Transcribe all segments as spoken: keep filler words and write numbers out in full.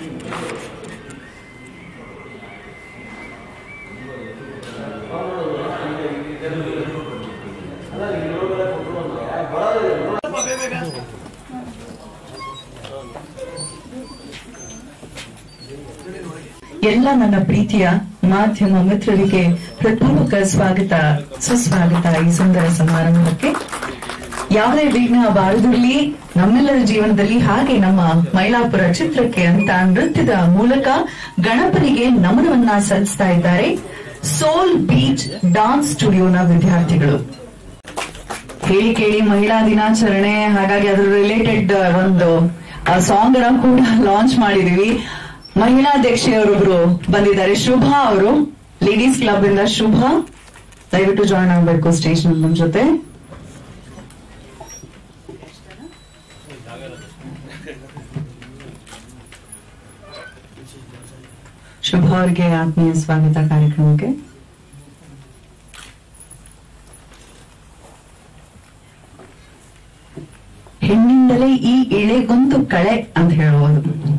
ಎಲ್ಲ ನನ್ನ ಪ್ರೀತಿಯ ಮಾಧ್ಯಮ ಮಿತ್ರರಿಗೆ ಹೃತ್ಪೂರ್ವಕ ಸ್ವಾಗತ ಸುಸ್ವಾಗತ ಈ ಸುಂದರ ಸಮಾರಂಭಕ್ಕೆ. ಯಾವುದೇ ವಿಘ್ನ ಬಾರದಿರಲಿ ನಮ್ಮೆಲ್ಲರ ಜೀವನದಲ್ಲಿ, ಹಾಗೆ ನಮ್ಮ ಮೈಲಾಪುರ ಚಿತ್ರಕ್ಕೆ ಅಂತ ನೃತ್ಯದ ಮೂಲಕ ಗಣಪನಿಗೆ ನಮನವನ್ನ ಸಲ್ಲಿಸ್ತಾ ಇದ್ದಾರೆ ಸೋಲ್ ಬೀಚ್ ಡಾನ್ಸ್ ಸ್ಟುಡಿಯೋನ ವಿದ್ಯಾರ್ಥಿಗಳು. ಹೇಳಿ ಕೇಳಿ ಮಹಿಳಾ ದಿನಾಚರಣೆ, ಹಾಗಾಗಿ ಅದರ ರಿಲೇಟೆಡ್ ಒಂದು ಸಾಂಗ್ ಅನ್ನ ಕೂಡ ಲಾಂಚ್ ಮಾಡಿದೀವಿ. ಮಹಿಳಾ ಅಧ್ಯಕ್ಷೆಯವರೊಬ್ರು ಬಂದಿದ್ದಾರೆ, ಶುಭಾ ಅವರು, ಲೇಡೀಸ್ ಕ್ಲಬ್ ಇಂದ. ಶುಭಾ, ದಯವಿಟ್ಟು ಜಾಯ್ನ್ ಆಗಬೇಕು ಸ್ಟೇಜ್ ನಮ್ಮ ಜೊತೆ. ಶುಭಾ ಅವರಿಗೆ ಆತ್ಮೀಯ ಸ್ವಾಗತ ಕಾರ್ಯಕ್ರಮಕ್ಕೆ. ಹೆಣ್ಣಿಂದಲೇ ಈ ಎಳೆಗೊಂದು ಕಳೆ ಅಂತ ಹೇಳಬಹುದು.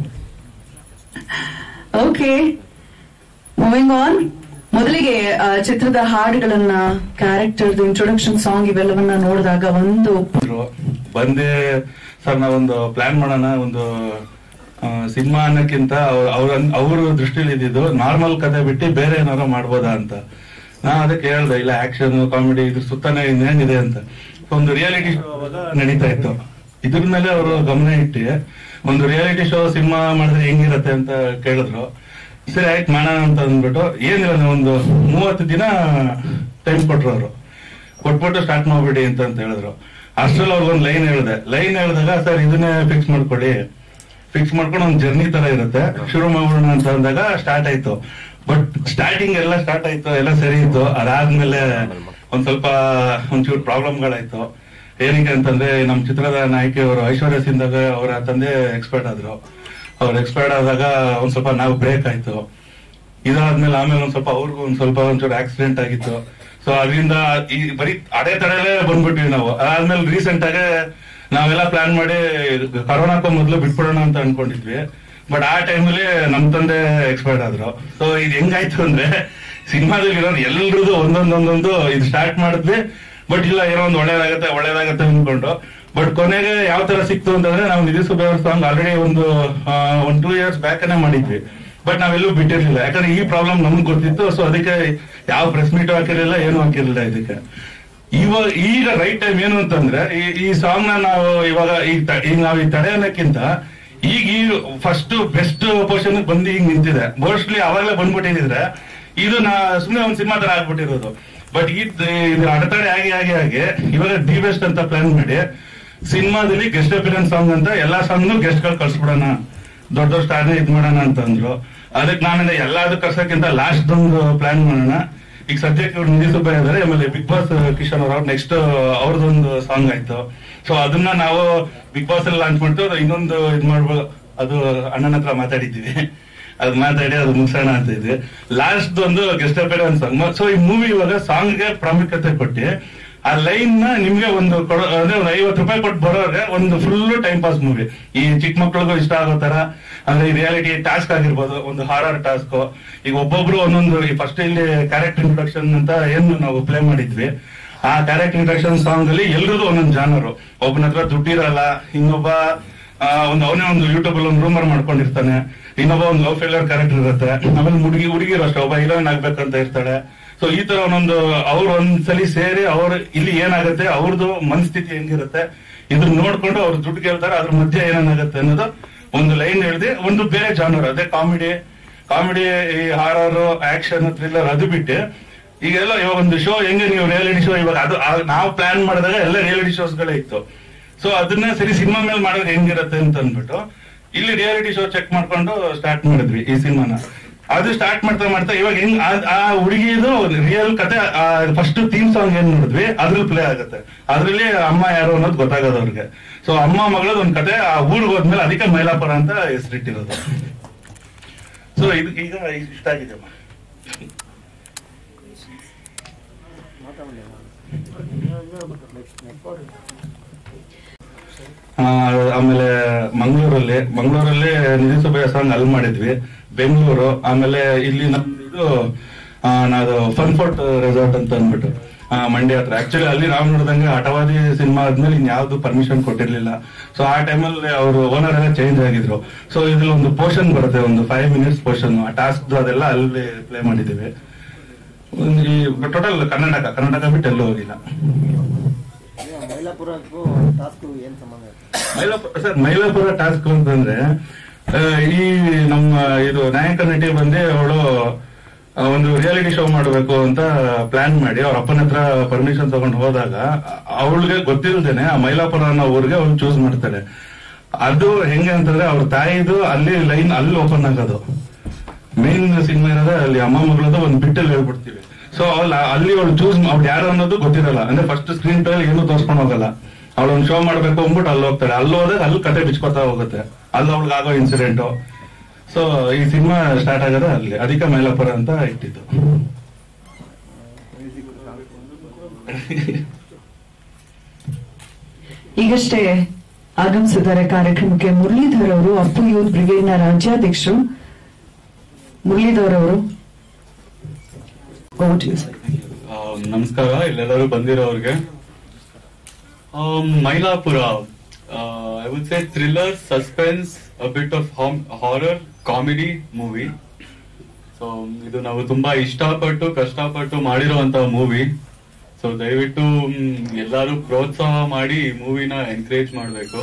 Okay, moving on. ಮೊದಲಿಗೆ ಚಿತ್ರದ ಹಾಡುಗಳನ್ನ, ಕ್ಯಾರೆಕ್ಟರ್ ಇಂಟ್ರೊಡಕ್ಷನ್ ಸಾಂಗ್ ಇವೆಲ್ಲವನ್ನ ನೋಡಿದಾಗ ಒಂದು ಬಂದೆ ಸರ್, ನಾವೊಂದು ಪ್ಲಾನ್ ಮಾಡೋಣ, ಒಂದು ಸಿನಿಮಾ ಅನ್ನಕ್ಕಿಂತ ಅವ್ರ ಅವ್ರ ದೃಷ್ಟಿಲಿ ಇದ್ದಿದ್ದು ನಾರ್ಮಲ್ ಕತೆ ಬಿಟ್ಟು ಬೇರೆ ಏನಾರು ಮಾಡ್ಬೋದಾ ಅಂತ. ನಾ ಅದಕ್ಕೆ ಹೇಳ್ದೆ, ಇಲ್ಲ ಆಕ್ಷನ್ ಕಾಮಿಡಿ ಇದ್ರ ಸುತ್ತಾನೆ ಇನ್ನೇನಿದೆ ಅಂತ. ಒಂದು ರಿಯಾಲಿಟಿ ಶೋ ಅವಾಗ ನಡೀತಾ ಇತ್ತು. ಇದ್ರ ಮೇಲೆ ಅವರು ಗಮನ ಇಟ್ಟು ಒಂದು ರಿಯಾಲಿಟಿ ಶೋ ಸಿನಿಮಾ ಮಾಡಿದ್ರೆ ಹೆಂಗಿರತ್ತೆ ಅಂತ ಕೇಳಿದ್ರು. ಸರಿ ಆಯ್ತು ಮಾಡೋಣ ಅಂತ ಅಂದ್ಬಿಟ್ಟು, ಏನಿಲ್ಲ ಒಂದು ಮೂವತ್ತು ದಿನ ಟೈಮ್ ಕೊಟ್ರು. ಅವರು ಕೊಟ್ಬಿಟ್ಟು ಸ್ಟಾರ್ಟ್ ಮಾಡ್ಬಿಡಿ ಅಂತ ಅಂತ ಹೇಳಿದ್ರು. ಅಷ್ಟ್ರಲ್ಲಿ ಅವ್ರಿಗೊಂದು ಲೈನ್ ಹೇಳಿದೆ. ಲೈನ್ ಹೇಳಿದಾಗ, ಸರ್ ಇದನ್ನೇ ಫಿಕ್ಸ್ ಮಾಡ್ಕೊಡಿ, ಫಿಕ್ಸ್ ಮಾಡ್ಕೊಂಡು ಒಂದು ಜರ್ನಿ ತರ ಇರುತ್ತೆ, ಶುರು ಮಾಡ್ಬಿಡೋಣ ಅಂತ ಅಂದಾಗ ಸ್ಟಾರ್ಟ್ ಆಯ್ತು. ಬಟ್ ಸ್ಟಾರ್ಟಿಂಗ್ ಎಲ್ಲ ಸ್ಟಾರ್ಟ್ ಆಯ್ತು, ಎಲ್ಲ ಸರಿ ಇತ್ತು. ಅದಾದ್ಮೇಲೆ ಒಂದ್ ಸ್ವಲ್ಪ ಒಂಚೂರು ಪ್ರಾಬ್ಲಮ್ಗಳಾಯ್ತು. ಏನಕ್ಕೆ ಅಂತಂದ್ರೆ, ನಮ್ ಚಿತ್ರದ ನಾಯಕಿಯವರು ಐಶ್ವರ್ಯ ಸಿಂದಾಗ ಅವರ ತಂದೆ ಎಕ್ಸ್ಪೈರ್ಡ್ ಆದ್ರು. ಅವ್ರು ಎಕ್ಸ್ಪೈರ್ಡ್ ಆದಾಗ ಒಂದ್ ಸ್ವಲ್ಪ ನಾವು ಬ್ರೇಕ್ ಆಯ್ತು. ಇದಾದ್ಮೇಲೆ ಆಮೇಲೆ ಒಂದ್ ಸ್ವಲ್ಪ ಅವ್ರಿಗೂ ಒಂದ್ ಸ್ವಲ್ಪ ಒಂಚೂರು ಆಕ್ಸಿಡೆಂಟ್ ಆಗಿತ್ತು. ಸೊ ಅದರಿಂದ ಈ ಬರೀ ಅಡೆ ತಡೆಯಲ್ಲೇ ಬಂದ್ಬಿಟ್ವಿ ನಾವು. ಅದಾದ್ಮೇಲೆ ರೀಸೆಂಟ್ ಆಗಿ ನಾವೆಲ್ಲ ಪ್ಲಾನ್ ಮಾಡಿ ಕರೋನಾಕ್ಕೂ ಮೊದಲು ಬಿಟ್ಬಿಡೋಣ ಅಂತ ಅನ್ಕೊಂಡಿದ್ವಿ. ಬಟ್ ಆ ಟೈಮಲ್ಲಿ ನಮ್ ತಂದೆ ಎಕ್ಸ್ಪೈರ್ಡ್ ಆದ್ರು. ಸೊ ಇದು ಹೆಂಗಾಯ್ತು ಅಂದ್ರೆ, ಸಿನಿಮಾದಲ್ಲಿ ಇರೋದು ಎಲ್ರದ್ದು ಒಂದೊಂದೊಂದೊಂದು ಇದು ಸ್ಟಾರ್ಟ್ ಮಾಡಿದ್ವಿ. ಬಟ್ ಇಲ್ಲ, ಏನೋ ಒಂದು ಒಳ್ಳೇದಾಗತ್ತೆ ಒಳ್ಳೇದಾಗತ್ತೆ ಅನ್ಕೊಂಡು. ಬಟ್ ಕೊನೆಗೆ ಯಾವ ತರ ಸಿಕ್ತು ಅಂತಂದ್ರೆ, ನಾವು ನಿಧಿ ಸುಬ್ಬೇವ್ರ ಸಾಂಗ್ ಆಲ್ರೆಡಿ ಒಂದು ಒಂದ್ ಟೂ ಇಯರ್ಸ್ ಬ್ಯಾಕ್ ಮಾಡಿದ್ವಿ. ಬಟ್ ನಾವೆಲ್ಲೂ ಬಿಟ್ಟಿರ್ಲಿಲ್ಲ, ಯಾಕಂದ್ರೆ ಈ ಪ್ರಾಬ್ಲಮ್ ನಮ್ಗೆ ಗೊತ್ತಿತ್ತು. ಸೊ ಅದಕ್ಕೆ ಯಾವ ಪ್ರೆಸ್ ಮೀಟ್ ಹಾಕಿರ್ಲಿಲ್ಲ, ಏನು ಹಾಕಿರ್ಲಿಲ್ಲ ಇದಕ್ಕೆ. ಇವಾಗ ಈಗ ರೈಟ್ ಟೈಮ್ ಏನು ಅಂತಂದ್ರೆ, ಈ ಸಾಂಗ್ ನ ನಾವು ಇವಾಗ ಈಗ ನಾವ್ ಈ ತಡೆ ಅನ್ನಕ್ಕಿಂತ ಈಗ ಈ ಫಸ್ಟ್ ಬೆಸ್ಟ್ ಪೋರ್ಷನ್ ಬಂದು ಈಗ ನಿಂತಿದೆ. ಮೋಸ್ಟ್ಲಿ ಅವಾಗಲೇ ಬಂದ್ಬಿಟ್ಟಿದ್ರೆ ಇದು ನಾ ಸುಮ್ಮನೆ ಒಂದ್ ಸಿನಿಮಾ ತರ ಆಗ್ಬಿಟ್ಟಿರೋದು. ಬಟ್ ಇದು ಅಡೆತಡೆ ಆಗಿ ಆಗಿ ಆಗಿ ಇವಾಗ ದಿ ಬೆಸ್ಟ್ ಅಂತ ಪ್ಲಾನ್ ಮಾಡಿ ಸಿನಿಮಾದಲ್ಲಿ ಗೆಸ್ಟ್ ಅಪಿಯರೆನ್ಸ್ ಸಾಂಗ್ ಅಂತ ಎಲ್ಲಾ ಸಾಂಗ್ನು ಗೆಸ್ಟ್ ಗಳು ಕಳ್ಸ್ಬಿಡೋಣ, ದೊಡ್ಡ ದೊಡ್ಡ ಸ್ಟಾರ್ನ ಇದ್ ಮಾಡೋಣ ಅಂತ ಅಂದ್ರು. ಅದಕ್ಕೆ ನಾನು ಎಲ್ಲಾದ್ರು ಕಳ್ಸಕ್ಕಿಂತ ಲಾಸ್ಟ್ ಒಂದು ಪ್ಲಾನ್ ಮಾಡೋಣ. ಈಗ ಸದ್ಯಕ್ಕೆ ಇವ್ರು ನಿಧಿ ಸುಬ್ಬಯ್ಯ ಇದಾರೆ, ಆಮೇಲೆ ಬಿಗ್ ಬಾಸ್ ಕಿಶನ್ ಅವ್ರ ನೆಕ್ಸ್ಟ್ ಅವ್ರದೊಂದು ಸಾಂಗ್ ಆಯ್ತು. ಸೊ ಅದನ್ನ ನಾವು ಬಿಗ್ ಬಾಸ್ ಅಲ್ಲಿ ಲಾಂಚ್ ಮಾಡ್ತೀವಿ. ಇನ್ನೊಂದು ಇದ್ ಮಾಡ್ಬೋದು, ಅದು ಅಣ್ಣನ ಹತ್ರ ಮಾತಾಡಿದ್ದೀವಿ, ಅದ್ ಮಾತಾಡಿ ಅದು ಮುಗಿಸೋಣ ಅಂತ ಇದ್ವಿ. ಲಾಸ್ಟ್ ಒಂದು ಗೆಸ್ಟ್ ಅಪಿಯರೆನ್ಸ್ ಸಾಂಗ್. ಸೊ ಈ ಮೂವಿ ಇವಾಗ ಸಾಂಗ್ ಗೆ ಪ್ರಾಮುಖ್ಯತೆ ಕೊಟ್ಟು ಆ ಲೈನ್ ನ ನಿಮ್ಗೆ ಒಂದು ಕೊಡೋ ಅಂದ್ರೆ ಒಂದು ಐವತ್ತು ರೂಪಾಯಿ ಕೊಟ್ಟು ಬರೋರ್ಗೆ ಒಂದು ಫುಲ್ ಟೈಮ್ ಪಾಸ್ ಮೂವಿ. ಈ ಚಿಕ್ಕ ಮಕ್ಳಿಗೂ ಇಷ್ಟ ಆಗೋ ತರ, ಅಂದ್ರೆ ಈ ರಿಯಾಲಿಟಿ ಟಾಸ್ಕ್ ಆಗಿರ್ಬೋದು, ಒಂದು ಹಾರರ್ ಟಾಸ್ಕ್. ಈಗ ಒಬ್ಬೊಬ್ರು ಒಂದೊಂದು, ಫಸ್ಟ್ ಇಲ್ಲಿ ಕ್ಯಾರೆಕ್ಟರ್ ಇಂಟ್ರೊಡಕ್ಷನ್ ಅಂತ ಏನು ನಾವು ಪ್ಲೇ ಮಾಡಿದ್ವಿ, ಆ ಕ್ಯಾರೆಕ್ಟರ್ ಇಂಟ್ರೊಡಕ್ಷನ್ ಸಾಂಗ್ ಅಲ್ಲಿ ಎಲ್ರದ್ದು ಒಂದೊಂದು ಜಾನರು. ಒಬ್ಬನ ಹತ್ರ ದುಡ್ಡಿರಲ್ಲ, ಇನ್ನೊಬ್ಬ ಒಂದು ಅವನೇ ಒಂದು ಯೂಟ್ಯೂಬ್ ಅಲ್ಲಿ ಒಂದು ರೂಮರ್ ಮಾಡ್ಕೊಂಡಿರ್ತಾನೆ, ಇನ್ನೊಬ್ಬ ಒಂದು ಲವ್ ಫೇಲಿಯರ್ ಕ್ಯಾರೆಕ್ಟರ್ ಇರುತ್ತೆ, ಆಮೇಲೆ ಹುಡುಗಿ ಹುಡುಗಿರು ಅಷ್ಟೇ ಒಬ್ಬ ಹೀರೋಯಿನ್ ಆಗ್ಬೇಕಂತ ಇರ್ತಾಳೆ. ಸೊ ಈ ತರ ಒಂದೊಂದು ಅವ್ರು ಒಂದ್ಸಲಿ ಸೇರಿ ಅವ್ರು ಇಲ್ಲಿ ಏನಾಗುತ್ತೆ, ಅವ್ರದ್ದು ಮನಸ್ಥಿತಿ ಹೆಂಗಿರುತ್ತೆ ಇದನ್ನ ನೋಡ್ಕೊಂಡು ಅವ್ರು ದುಡ್ಡು ಕೇಳ್ತಾರೆ, ಅದ್ರ ಮಧ್ಯೆ ಏನೇನಾಗುತ್ತೆ ಅನ್ನೋದು ಒಂದು ಲೈನ್ ಹೇಳಿದೆ. ಒಂದು ಬೇರೆ ಜಾನರ್, ಅದೇ ಕಾಮಿಡಿ ಕಾಮಿಡಿ ಈ ಹಾರರ್ ಆಕ್ಷನ್ ಥ್ರಿಲ್ಲರ್ ಅದು ಬಿಟ್ಟು ಈಗೆಲ್ಲ ಇವಾಗ ಒಂದು ಶೋ ಹೆಂಗೆ ನೀವು ರಿಯಾಲಿಟಿ ಶೋ ಇವಾಗ ಅದು ನಾವು ಪ್ಲಾನ್ ಮಾಡಿದಾಗ ಎಲ್ಲ ರಿಯಾಲಿಟಿ ಶೋಸ್ ಗಳೇ ಇತ್ತು. ಸೊ ಅದನ್ನ ಸರಿ ಸಿನಿಮಾ ಮೇಲೆ ಮಾಡಿದ್ರೆ ಹೆಂಗಿರುತ್ತೆ ಅಂತ ಅಂದ್ಬಿಟ್ಟು ಇಲ್ಲಿ ರಿಯಾಲಿಟಿ ಶೋ ಚೆಕ್ ಮಾಡ್ಕೊಂಡು ಸ್ಟಾರ್ಟ್ ಮಾಡಿದ್ವಿ ಈ ಸಿನಿಮಾನ. ಅದು ಸ್ಟಾರ್ಟ್ ಮಾಡ್ತಾ ಮಾಡ್ತಾ ಇವಾಗ ಹೆಂಗ್ ಆ ಹುಡುಗಿದು ರಿಯಲ್ ಕತೆ ಫಸ್ಟ್ ಥೀಮ್ ಸಾಂಗ್ ಏನ್ ನೋಡಿದ್ವಿ ಅದ್ರಲ್ಲಿ ಪ್ಲೇ ಆಗುತ್ತೆ. ಅದ್ರಲ್ಲಿ ಅಮ್ಮ ಯಾರು ಅನ್ನೋದು ಗೊತ್ತಾಗೋದು ಅವ್ರಿಗೆ. ಸೊ ಅಮ್ಮ ಮಗಳದ್ ಒಂದ್ ಕತೆ ಆ ಊರಿಗೆ ಹೋದ್ಮೇಲೆ ಅದಕ್ಕೆ ಮೈಲಾಪುರ ಅಂತ ಹೆಸರಿಟ್ಟಿರೋದು. ಸೊ ಇದು ಈಗ ಇಷ್ಟ ಆಗಿದೆ. ಆಮೇಲೆ ಮಂಗಳೂರಲ್ಲಿ ಮಂಗಳೂರಲ್ಲಿ ನಿಧಿ ಸುಬ್ಬಯ್ಯ ಸಾಂಗ್ ಅಲ್ಲಿ ಮಾಡಿದ್ವಿ. ಬೆಂಗಳೂರು, ಆಮೇಲೆ ಇಲ್ಲಿ ನಮ್ದು ನಾದು ಫನ್ ಫೋರ್ಟ್ ರೆಸಾರ್ಟ್ ಅಂತ ಅಂದ್ಬಿಟ್ಟು ಮಂಡ್ಯ ಹತ್ರ. ಆಕ್ಚುಲಿ ಅಲ್ಲಿ ನಾವು ನೋಡಿದಂಗೆ ಹಠವಾದಿ ಸಿನಿಮಾ ಆದ್ಮೇಲೆ ಇನ್ಯಾವ್ದು ಪರ್ಮಿಷನ್ ಕೊಟ್ಟಿರ್ಲಿಲ್ಲ. ಸೊ ಆ ಟೈಮಲ್ಲಿ ಅವರು ಓನರ್ ಎಲ್ಲ ಚೇಂಜ್ ಆಗಿದ್ರು. ಸೊ ಇದ್ರಲ್ಲಿ ಒಂದು ಪೋರ್ಷನ್ ಬರುತ್ತೆ, ಒಂದು ಫೈವ್ ಮಿನಿಟ್ಸ್ ಪೋರ್ಷನ್, ಆ ಟಾಸ್ಕ್ ಅದೆಲ್ಲ ಅಲ್ಲಿ ಪ್ಲೇ ಮಾಡಿದ್ದೀವಿ. ಟೋಟಲ್ ಕರ್ನಾಟಕ ಕರ್ನಾಟಕ ಬಿಟ್ಟು ಎಲ್ಲೂ ಹೋಗಿಲ್ಲ. ಮೈಲಾಪುರ ಸರ್, ಮೈಲಾಪುರ ಟಾಸ್ಕ್ ಅಂತಂದ್ರೆ ಈ ನಮ್ಮ ಇದು ನಾಯಕ ನಟಿ ಬಂದು ಅವಳು ಒಂದು ರಿಯಾಲಿಟಿ ಶೋ ಮಾಡಬೇಕು ಅಂತ ಪ್ಲಾನ್ ಮಾಡಿ ಅವ್ರ ಅಪ್ಪನ ಹತ್ರ ಪರ್ಮಿಷನ್ ತಗೊಂಡು ಹೋದಾಗ ಅವಳಿಗೆ ಗೊತ್ತಿಲ್ದೇನೆ ಆ ಮೈಲಾಪುರ ಅನ್ನೋ ಊರಿಗೆ ಅವ್ಳು ಚೂಸ್ ಮಾಡ್ತಾರೆ. ಅದು ಹೆಂಗೆ ಅಂತಂದ್ರೆ ಅವ್ರ ತಾಯಿದು ಅಲ್ಲಿ ಲೈನ್ ಅಲ್ಲಿ ಓಪನ್ ಆಗೋದು. ಮೇನ್ ಸಿನಿಮಾ ಇರೋದ ಅಲ್ಲಿ ಅಮ್ಮ ಮಗಳದ ಒಂದು ಬಿಟ್ಟಲ್ಲಿ ಹೇಳ್ಬಿಡ್ತೀವಿ. ಸೊ ಅವಳು ಅಲ್ಲಿ ಅವಳು ಚೂಸ್ ಅವ್ಳು ಯಾರು ಅನ್ನೋದು ಗೊತ್ತಿರಲ್ಲ. ಅಂದ್ರೆ ಫಸ್ಟ್ ಸ್ಕ್ರೀನ್ ಪ್ಲೇ ಏನು ತೋರ್ಸ್ಕೊಂಡು ಹೋಗಲ್ಲ. ಅವಳೊಂದು ಶೋ ಮಾಡ್ಬೇಕು ಅಂದ್ಬಿಟ್ಟು ಅಲ್ಲಿ ಹೋಗ್ತಾಳೆ. ಅಲ್ಲಿ ಹೋದಾಗ ಅಲ್ಲಿ ಕತೆ ಬಿಚ್ಕೋತಾ ಹೋಗುತ್ತೆ. ಅಲ್ಲಿ ಅವಳಿಗೆ ಆಗೋ ಇನ್ಸಿಡೆಂಟು. ಸೊ ಈ ಸಿನಿಮಾ ಸ್ಟಾರ್ಟ್ ಆಗೋದ ಅಲ್ಲಿ, ಅದಕ್ಕೆ ಮೈಲಾಪುರ ಅಂತ ಇಟ್ಟಿದ್ದು. ಈಗಷ್ಟೇ ಆಗಮಿಸಿದ್ದಾರೆ ಕಾರ್ಯಕ್ರಮಕ್ಕೆ ಮುರಳೀಧರ್ ಅವರು, ಅಪ್ಪು ಯೂತ್ ಬ್ರಿಗೇಡ್ ನ ರಾಜ್ಯಾಧ್ಯಕ್ಷರು. ಮುರಳೀಧರ್ ಅವರು, ನಮಸ್ಕಾರ ಇಲ್ಲೆಲ್ಲರೂ ಬಂದಿರೋರ್ಗೆ. Mylapura, I would say thriller, suspense, a bit of horror comedy movie. So ಇದು ನಾವು ತುಂಬಾ ಇಷ್ಟಪಟ್ಟು ಕಷ್ಟಪಟ್ಟು ಮಾಡಿರುವಂತ ಮೂವಿ. ಸೊ ದಯವಿಟ್ಟು ಎಲ್ಲರೂ ಪ್ರೋತ್ಸಾಹ ಮಾಡಿ ಈ ಮೂವಿನ ಎನ್ಕರೇಜ್ ಮಾಡಬೇಕು.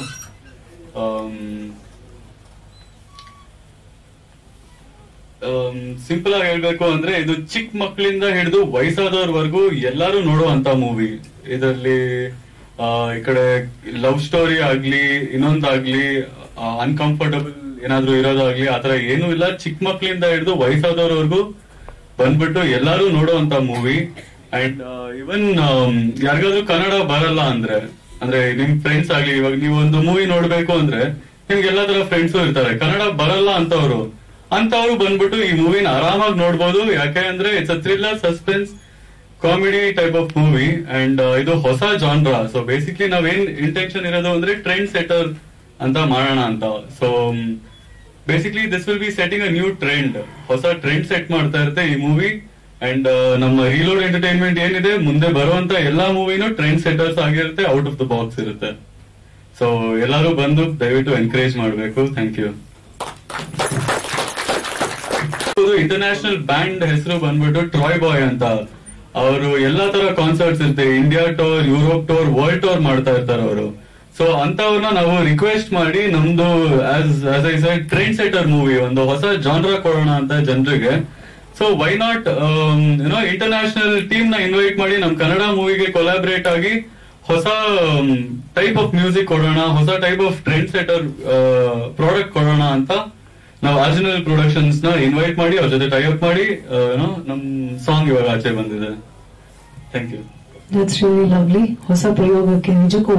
ಸಿಂಪಲ್ ಆಗಿ ಹೇಳ್ಬೇಕು ಅಂದ್ರೆ ಇದು ಚಿಕ್ಕ ಮಕ್ಕಳಿಂದ ಹಿಡಿದು ವಯಸ್ಸಾದವ್ರವರೆಗೂ ಎಲ್ಲರೂ ನೋಡುವಂತ ಮೂವಿ. ಇದರಲ್ಲಿ ಈ ಕಡೆ ಲವ್ ಸ್ಟೋರಿ ಆಗ್ಲಿ, ಇನ್ನೊಂದಾಗ್ಲಿ, ಅನ್ಕಂಫರ್ಟಬಲ್ ಏನಾದ್ರು ಇರೋದಾಗ್ಲಿ, ಆತರ ಏನೂ ಇಲ್ಲ. ಚಿಕ್ಕ ಮಕ್ಳಿಂದ ಹಿಡಿದು ವಯಸ್ಸಾದವ್ರವರೆಗೂ ಬಂದ್ಬಿಟ್ಟು ಎಲ್ಲಾರು ನೋಡುವಂತ ಮೂವಿ. ಅಂಡ್ ಇವನ್ ಯಾರಿಗಾದ್ರೂ ಕನ್ನಡ ಬರಲ್ಲ ಅಂದ್ರೆ ಅಂದ್ರೆ ನಿಮ್ ಫ್ರೆಂಡ್ಸ್ ಆಗ್ಲಿ, ಇವಾಗ ನೀವು ಒಂದು ಮೂವಿ ನೋಡ್ಬೇಕು ಅಂದ್ರೆ ನಿಮ್ಗೆ ಎಲ್ಲಾ ತರ ಫ್ರೆಂಡ್ಸು ಇರ್ತಾರೆ. ಕನ್ನಡ ಬರಲ್ಲ ಅಂತವ್ರು ಅಂತವ್ರು ಬಂದ್ಬಿಟ್ಟು ಈ ಮೂವಿನ ಆರಾಮಾಗಿ ನೋಡ್ಬೋದು. ಯಾಕೆ ಅಂದ್ರೆ it's a thriller, suspense, comedy type of movie. And ಇದು ಹೊಸ ಜಾನ್ರಾ. ಸೊ ಬೇಸಿಕ್ಲಿ ನಾವೇನ್ ಇಂಟೆನ್ಷನ್ ಇರೋದು ಅಂದ್ರೆ ಟ್ರೆಂಡ್ ಸೆಟರ್ ಅಂತ ಮಾಡೋಣ ಅಂತ. So basically this will be setting a new trend. ಹೊಸ ಟ್ರೆಂಡ್ ಸೆಟ್ ಮಾಡ್ತಾ ಇರುತ್ತೆ ಈ ಮೂವಿ. ಅಂಡ್ ನಮ್ಮ ರೀಲೋಡ್ ಎಂಟರ್ಟೈನ್ಮೆಂಟ್ ಏನಿದೆ, ಮುಂದೆ ಬರುವಂತ ಎಲ್ಲಾ ಮೂವಿನೂ ಟ್ರೆಂಡ್ ಸೆಟರ್ಸ್ ಆಗಿರುತ್ತೆ, ಔಟ್ ಆಫ್ ದ ಬಾಕ್ಸ್ ಇರುತ್ತೆ. ಸೊ ಎಲ್ಲರೂ ಬಂದು ದಯವಿಟ್ಟು ಎನ್ಕರೇಜ್ ಮಾಡಬೇಕು. Thank you. ಇಂಟರ್ನ್ಯಾಷನಲ್ ಬ್ಯಾಂಡ್ ಹೆಸರು ಬಂದ್ಬಿಟ್ಟು ಟ್ರಾಯ್ ಬಾಯ್ ಅಂತ. ಅವರು ಎಲ್ಲಾ ತರ ಕಾನ್ಸರ್ಟ್ಸ್ ಇರುತ್ತೆ, India tour, Europe tour, world tour ಮಾಡ್ತಾ ಇರ್ತಾರೆ ಅವರು. ಸೊ ಅಂತವ್ರನ್ನ ನಾವು ರಿಕ್ವೆಸ್ಟ್ ಮಾಡಿ ನಮ್ದು as as I said trend setter movie, ಒಂದು ಹೊಸ ಜಾನ್ರಾ ಕೊಡೋಣ ಅಂತ ಜನರಿಗೆ. So why not you know international team ನ ಇನ್ವೈಟ್ ಮಾಡಿ ನಮ್ ಕನ್ನಡ ಮೂವಿಗೆ ಕೊಲಾಬ್ರೇಟ್ ಆಗಿ ಹೊಸ ಟೈಪ್ ಆಫ್ ಮ್ಯೂಸಿಕ್ ಕೊಡೋಣ, ಹೊಸ type of trend setter product ಕೊಡೋಣ ಅಂತ ನಾವು ಆರ್ಜಿನಲ್ ಪ್ರೊಡಕ್ಷನ್ಸ್ ನ ಇನ್ವೈಟ್ ಮಾಡಿ ಅವ್ರ ಜೊತೆ ಟೈ ಅಪ್ ಮಾಡಿ ಏನೋ ನಮ್ ಸಾಂಗ್ ಇವಾಗ ಆಚೆ ಬಂದಿದೆ. Thank you. That's really lovely. ಹೊಸ ಪ್ರಯೋಗಕ್ಕೆ ನಿಜಕ್ಕೂ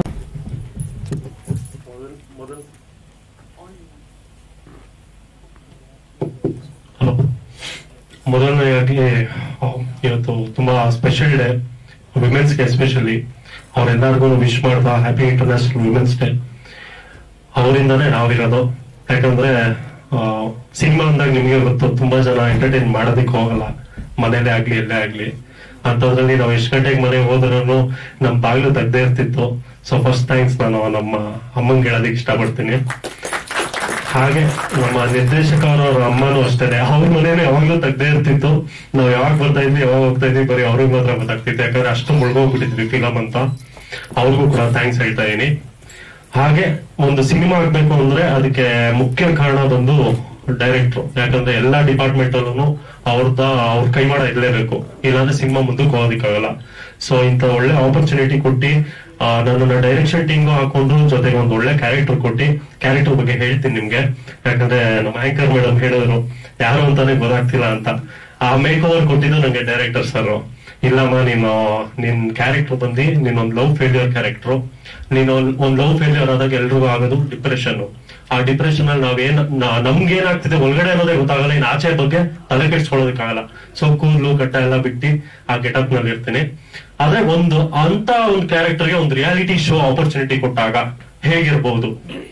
ಮೊದಲನೆಯಾಗಿ ಇವತ್ತು ತುಂಬಾ special day, women's day especially. ಅವ್ರೆಲ್ಲರಿಗೂ ವಿಶ್ ಮಾಡ್ತಾ ಹ್ಯಾಪಿ ಇಂಟರ್ನ್ಯಾಷನಲ್ ವಿಮೆನ್ಸ್ ಡೇ. ಅವರಿಂದಾನೇ ನಾವಿರೋದು. ಯಾಕಂದ್ರೆ ಸಿನಿಮಾ ಅಂದಾಗ ನಿಮ್ಗೆ ಗೊತ್ತು, ತುಂಬಾ ಜನ ಎಂಟರ್ಟೈನ್ ಮಾಡೋದಕ್ಕೆ ಹೋಗಲ್ಲ, ಮನೇಲೆ ಆಗ್ಲಿ ಎಲ್ಲೇ ಆಗ್ಲಿ. ಅಂತದ್ರಲ್ಲಿ ನಾವು ಎಷ್ಟು ಗಂಟೆಗೆ ಮನೆಗೆ ಹೋದ್ರೂ ನಮ್ ಬಾಗಿಲು ತೆಗ್ದೇ ಇರ್ತಿತ್ತು. ಸೊ ಫಸ್ಟ್ ಥ್ಯಾಂಕ್ಸ್ ನಾನು ನಮ್ಮ ಅಮ್ಮಂಗೆ ಹೇಳೋದಕ್ಕೆ ಇಷ್ಟಪಡ್ತೀನಿ. ಹಾಗೆ ನಮ್ಮ ನಿರ್ದೇಶಕರವ್ರ ಅಮ್ಮನೂ ಅಷ್ಟೇ, ಅವ್ರ ಮನೇನೆ ಯಾವಾಗ್ಲೂ ತೆಗ್ದೇ ಇರ್ತಿತ್ತು. ನಾವ್ ಯಾವಾಗ ಬರ್ತಾ ಇದ್ವಿ, ಯಾವಾಗ ಹೋಗ್ತಾ ಇದ್ವಿ, ಬರೀ ಅವ್ರಿಗೆ ಮಾತ್ರ ಗೊತ್ತಾಗ್ತಿತ್ತು. ಯಾಕಂದ್ರೆ ಅಷ್ಟು ಮುಳ್ಗೋಗ್ಬಿಟ್ಟಿದ್ವಿ ಫಿಲಮ್ ಅಂತ. ಅವ್ರಿಗೂ ಕೂಡ ಥ್ಯಾಂಕ್ಸ್ ಹೇಳ್ತಾ ಇದೀನಿ. ಹಾಗೆ ಒಂದು ಸಿನಿಮಾ ಆಗ್ಬೇಕು ಅಂದ್ರೆ ಅದಕ್ಕೆ ಮುಖ್ಯ ಕಾರಣ ಬಂದು ಡೈರೆಕ್ಟ್ರು. ಯಾಕಂದ್ರೆ ಎಲ್ಲಾ ಡಿಪಾರ್ಟ್ಮೆಂಟ್ ಅಲ್ಲೂ ಅವ್ರದ ಅವ್ರ ಕೈವಾಡ ಇರ್ಲೇಬೇಕು, ಇಲ್ಲಾಂದ್ರೆ ಸಿನಿಮಾ ಮುಂದಕ್ಕೆ ಹೋಗೋದಿಕ್ಕಾಗಲ್ಲ. ಸೊ ಇಂತ ಒಳ್ಳೆ ಆಪರ್ಚುನಿಟಿ ಕೊಟ್ಟಿ ನನ್ನ ಡೈರೆಕ್ಷನ್ ಟೀಮ್ಗೂ ಹಾಕೊಂಡು ಜೊತೆಗೆ ಒಂದು ಒಳ್ಳೆ ಕ್ಯಾರೆಕ್ಟರ್ ಕೊಟ್ಟಿ, ಕ್ಯಾರೆಕ್ಟರ್ ಬಗ್ಗೆ ಹೇಳ್ತೀನಿ ನಿಮ್ಗೆ. ಯಾಕಂದ್ರೆ ನಮ್ಮ ಆಂಕರ್ ಮೇಡಮ್ ಹೇಳಿದ್ರು ಯಾರು ಅಂತಾನೆ ಗೊತ್ತಾಗ್ತಿಲ್ಲ ಅಂತ. ಆ ಮೇಕ್ ಓವರ್ ಕೊಟ್ಟಿದ್ದು ನಂಗೆ ಡೈರೆಕ್ಟರ್ ಸರ್. ಇಲ್ಲಮ್ಮ ನೀನು ನಿನ್ ಕ್ಯಾರೆಕ್ಟರ್ ಬಂದು ನೀನೊಂದ್ ಲವ್ ಫೇಲ್ಯೂರ್ ಕ್ಯಾರೆಕ್ಟರ್. ನೀನು ಒಂದ್ ಲವ್ ಫೇಲ್ಯೂರ್ ಆದಾಗ ಎಲ್ರಿಗೂ ಆಗೋದು ಡಿಪ್ರೆಷನ್. ಆ ಡಿಪ್ರೆಷನ್ ಅಲ್ಲಿ ನಾವೇನ್ ನಮ್ಗೆ ಏನಾಗ್ತಿದೆ ಒಳಗಡೆ ಅನ್ನೋದೇ ಗೊತ್ತಾಗಲ್ಲ, ಇನ್ ಆಚೆ ಬಗ್ಗೆ ತಲೆ ಕೆಡ್ಸ್ಕೊಳ್ಳೋದಕ್ಕಾಗಲ್ಲ. ಸೊ ಕೂದಲು ಗಡ್ಡ ಎಲ್ಲ ಬಿಟ್ಟು ಆ ಗೆಟಪ್ ನಲ್ಲಿ ಇರ್ತೀನಿ. ಆದ್ರೆ ಒಂದು ಅಂತ ಒಂದು ಕ್ಯಾರೆಕ್ಟರ್ಗೆ ಒಂದು ರಿಯಾಲಿಟಿ ಶೋ ಆಪರ್ಚುನಿಟಿ ಕೊಟ್ಟಾಗ ಹೇಗಿರ್ಬಹುದು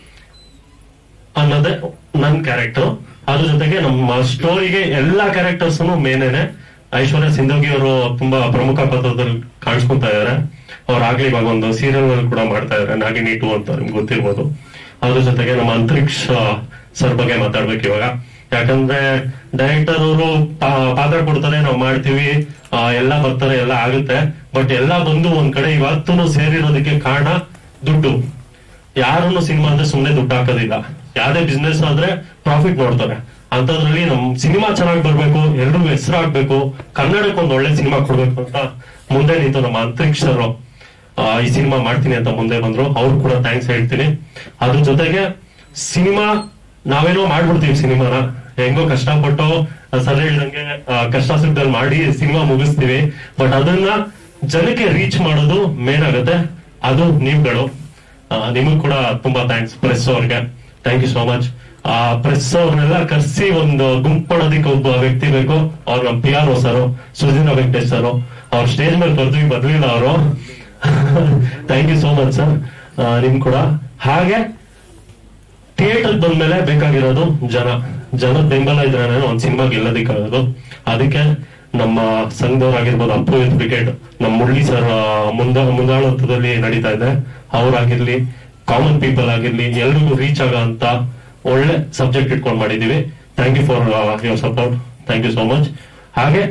ಅನ್ನೋದೇ ನನ್ ಕ್ಯಾರೆಕ್ಟರ್. ಅದ್ರ ಜೊತೆಗೆ ನಮ್ಮ ಸ್ಟೋರಿಗೆ ಎಲ್ಲಾ ಕ್ಯಾರೆಕ್ಟರ್ಸ್ ಮೇನೇನೆ. ಐಶ್ವರ್ಯ ಸಿಂಧೋಗಿ ಅವರು ತುಂಬಾ ಪ್ರಮುಖ ಪಾತ್ರದಲ್ಲಿ ಕಾಣಿಸ್ಕೊತಾ ಇದಾರೆ. ಅವ್ರಾಗ್ಲಿ ಇವಾಗ ಒಂದು ಸೀರಿಯಲ್ ಕೂಡ ಮಾಡ್ತಾ ಇದಾರೆ, ನಾಗಿನಿ ಟು ಅಂತ, ನಿಮ್ಗೆ ಗೊತ್ತಿರ್ಬೋದು. ಅದ್ರ ಜೊತೆಗೆ ನಮ್ಮ ಅಂತರಿಕ್ಷ ಸರ್ ಬಗ್ಗೆ ಮಾತಾಡ್ಬೇಕು ಇವಾಗ. ಯಾಕಂದ್ರೆ ಡೈರೆಕ್ಟರ್ ಅವರು ಪಾತ್ರ ಕೊಡ್ತಾರೆ, ನಾವು ಮಾಡ್ತೀವಿ, ಎಲ್ಲ ಬರ್ತಾರೆ, ಎಲ್ಲ ಆಗುತ್ತೆ. ಬಟ್ ಎಲ್ಲ ಬಂದು ಒಂದ್ ಕಡೆ ಇವತ್ತು ಸೇರಿರೋದಕ್ಕೆ ಕಾರಣ ದುಡ್ಡು. ಯಾರನ್ನು ಸಿನಿಮಾ ಅಂದ್ರೆ ಸುಮ್ನೆ ದುಡ್ಡು ಹಾಕೋದಿಲ್ಲ. ಯಾವ್ದೇ ಬಿಸ್ನೆಸ್ ಆದ್ರೆ ಪ್ರಾಫಿಟ್ ನೋಡ್ತಾರೆ. ಅಂತದ್ರಲ್ಲಿ ನಮ್ ಸಿನಿಮಾ ಚೆನ್ನಾಗಿ ಬರ್ಬೇಕು, ಎಲ್ರಿಗೂ ಹೆಸರು ಆಗ್ಬೇಕು, ಕನ್ನಡಕ್ಕೆ ಒಂದ್ ಒಳ್ಳೆ ಸಿನಿಮಾ ಕೊಡ್ಬೇಕು ಅಂತ ಮುಂದೆ ನಿಂತು ನಮ್ಮ ಅಂತರಿಕ್ಷರು ಈ ಸಿನಿಮಾ ಮಾಡ್ತೀನಿ ಅಂತ ಮುಂದೆ ಬಂದ್ರು. ಅವ್ರು ಕೂಡ ಥ್ಯಾಂಕ್ಸ್ ಹೇಳ್ತೀನಿ. ಅದ್ರ ಜೊತೆಗೆ ಸಿನಿಮಾ ನಾವೇನೋ ಮಾಡ್ಬಿಡ್ತೀವಿ, ಸಿನಿಮಾನ ಹೆಂಗೋ ಕಷ್ಟಪಟ್ಟು ಸರ್ ಹೇಳ್ದಂಗೆ ಕಷ್ಟ ಸುಖದಲ್ಲಿ ಮಾಡಿ ಸಿನಿಮಾ ಮುಗಿಸ್ತೀವಿ. ಬಟ್ ಅದನ್ನ ಜನಕ್ಕೆ ರೀಚ್ ಮಾಡೋದು ಮೇನ್ ಆಗುತ್ತೆ, ಅದು ನೀವುಗಳು. ನಿಮಗ್ ಕೂಡ ತುಂಬಾ ಥ್ಯಾಂಕ್ಸ್. ಪ್ರೆಸ್ ಅವ್ರಿಗೆ ಥ್ಯಾಂಕ್ ಯು ಸೋ ಮಚ್. ಆ ಪ್ರೆಸ್ ಅವ್ರನ್ನೆಲ್ಲ ಕರ್ಸಿ ಒಂದು ಗುಂಪಡೋದಿಕ್ಕೆ ಒಬ್ಬ ವ್ಯಕ್ತಿ ಬೇಕು. ಅವ್ರು ನಮ್ P R O sir Sujina Venkatesh sir, ಅವ್ರ ಸ್ಟೇಜ್ ಮೇಲೆ ಬರ್ತೀವಿ, ಬರ್ಲಿಲ್ಲ ಅವರು. Thank you so much sir, ನಿಮ್ ಕೂಡ. ಹಾಗೆ ಥಿಯೇಟರ್ ಬಂದ್ಮೇಲೆ ಬೇಕಾಗಿರೋದು ಜನ. ಜನದ ಬೆಂಬಲ ಇದ್ರೆ ಒಂದ್ ಸಿನಿಮಾ ಗೆಲ್ಲೋದಿಕ್ಕಾಗೋದು. ಅದಕ್ಕೆ ನಮ್ಮ ಸಂಘದವ್ರಾಗಿರ್ಬೋದು, ಅಪ್ಪು ಯೂತ್ ಬ್ರಿಗೇಡ್, ನಮ್ಮ ಮುರಳಿ ಸರ್ ಮುಂದ ಮುಂದಾಳತ್ವದಲ್ಲಿ ನಡೀತಾ ಇದೆ. ಅವ್ರಾಗಿರ್ಲಿ, ಕಾಮನ್ ಪೀಪಲ್ ಆಗಿರ್ಲಿ, ಎಲ್ರಿಗೂ ರೀಚ್ ಆಗೋ ಅಂತ ಒಳ್ಳೆ ಸಬ್ಜೆಕ್ಟ್ ಇಟ್ಕೊಂಡು ಮಾಡಿದೀವಿ. Thank you for your support. Thank you so much. ಹಾಗೆ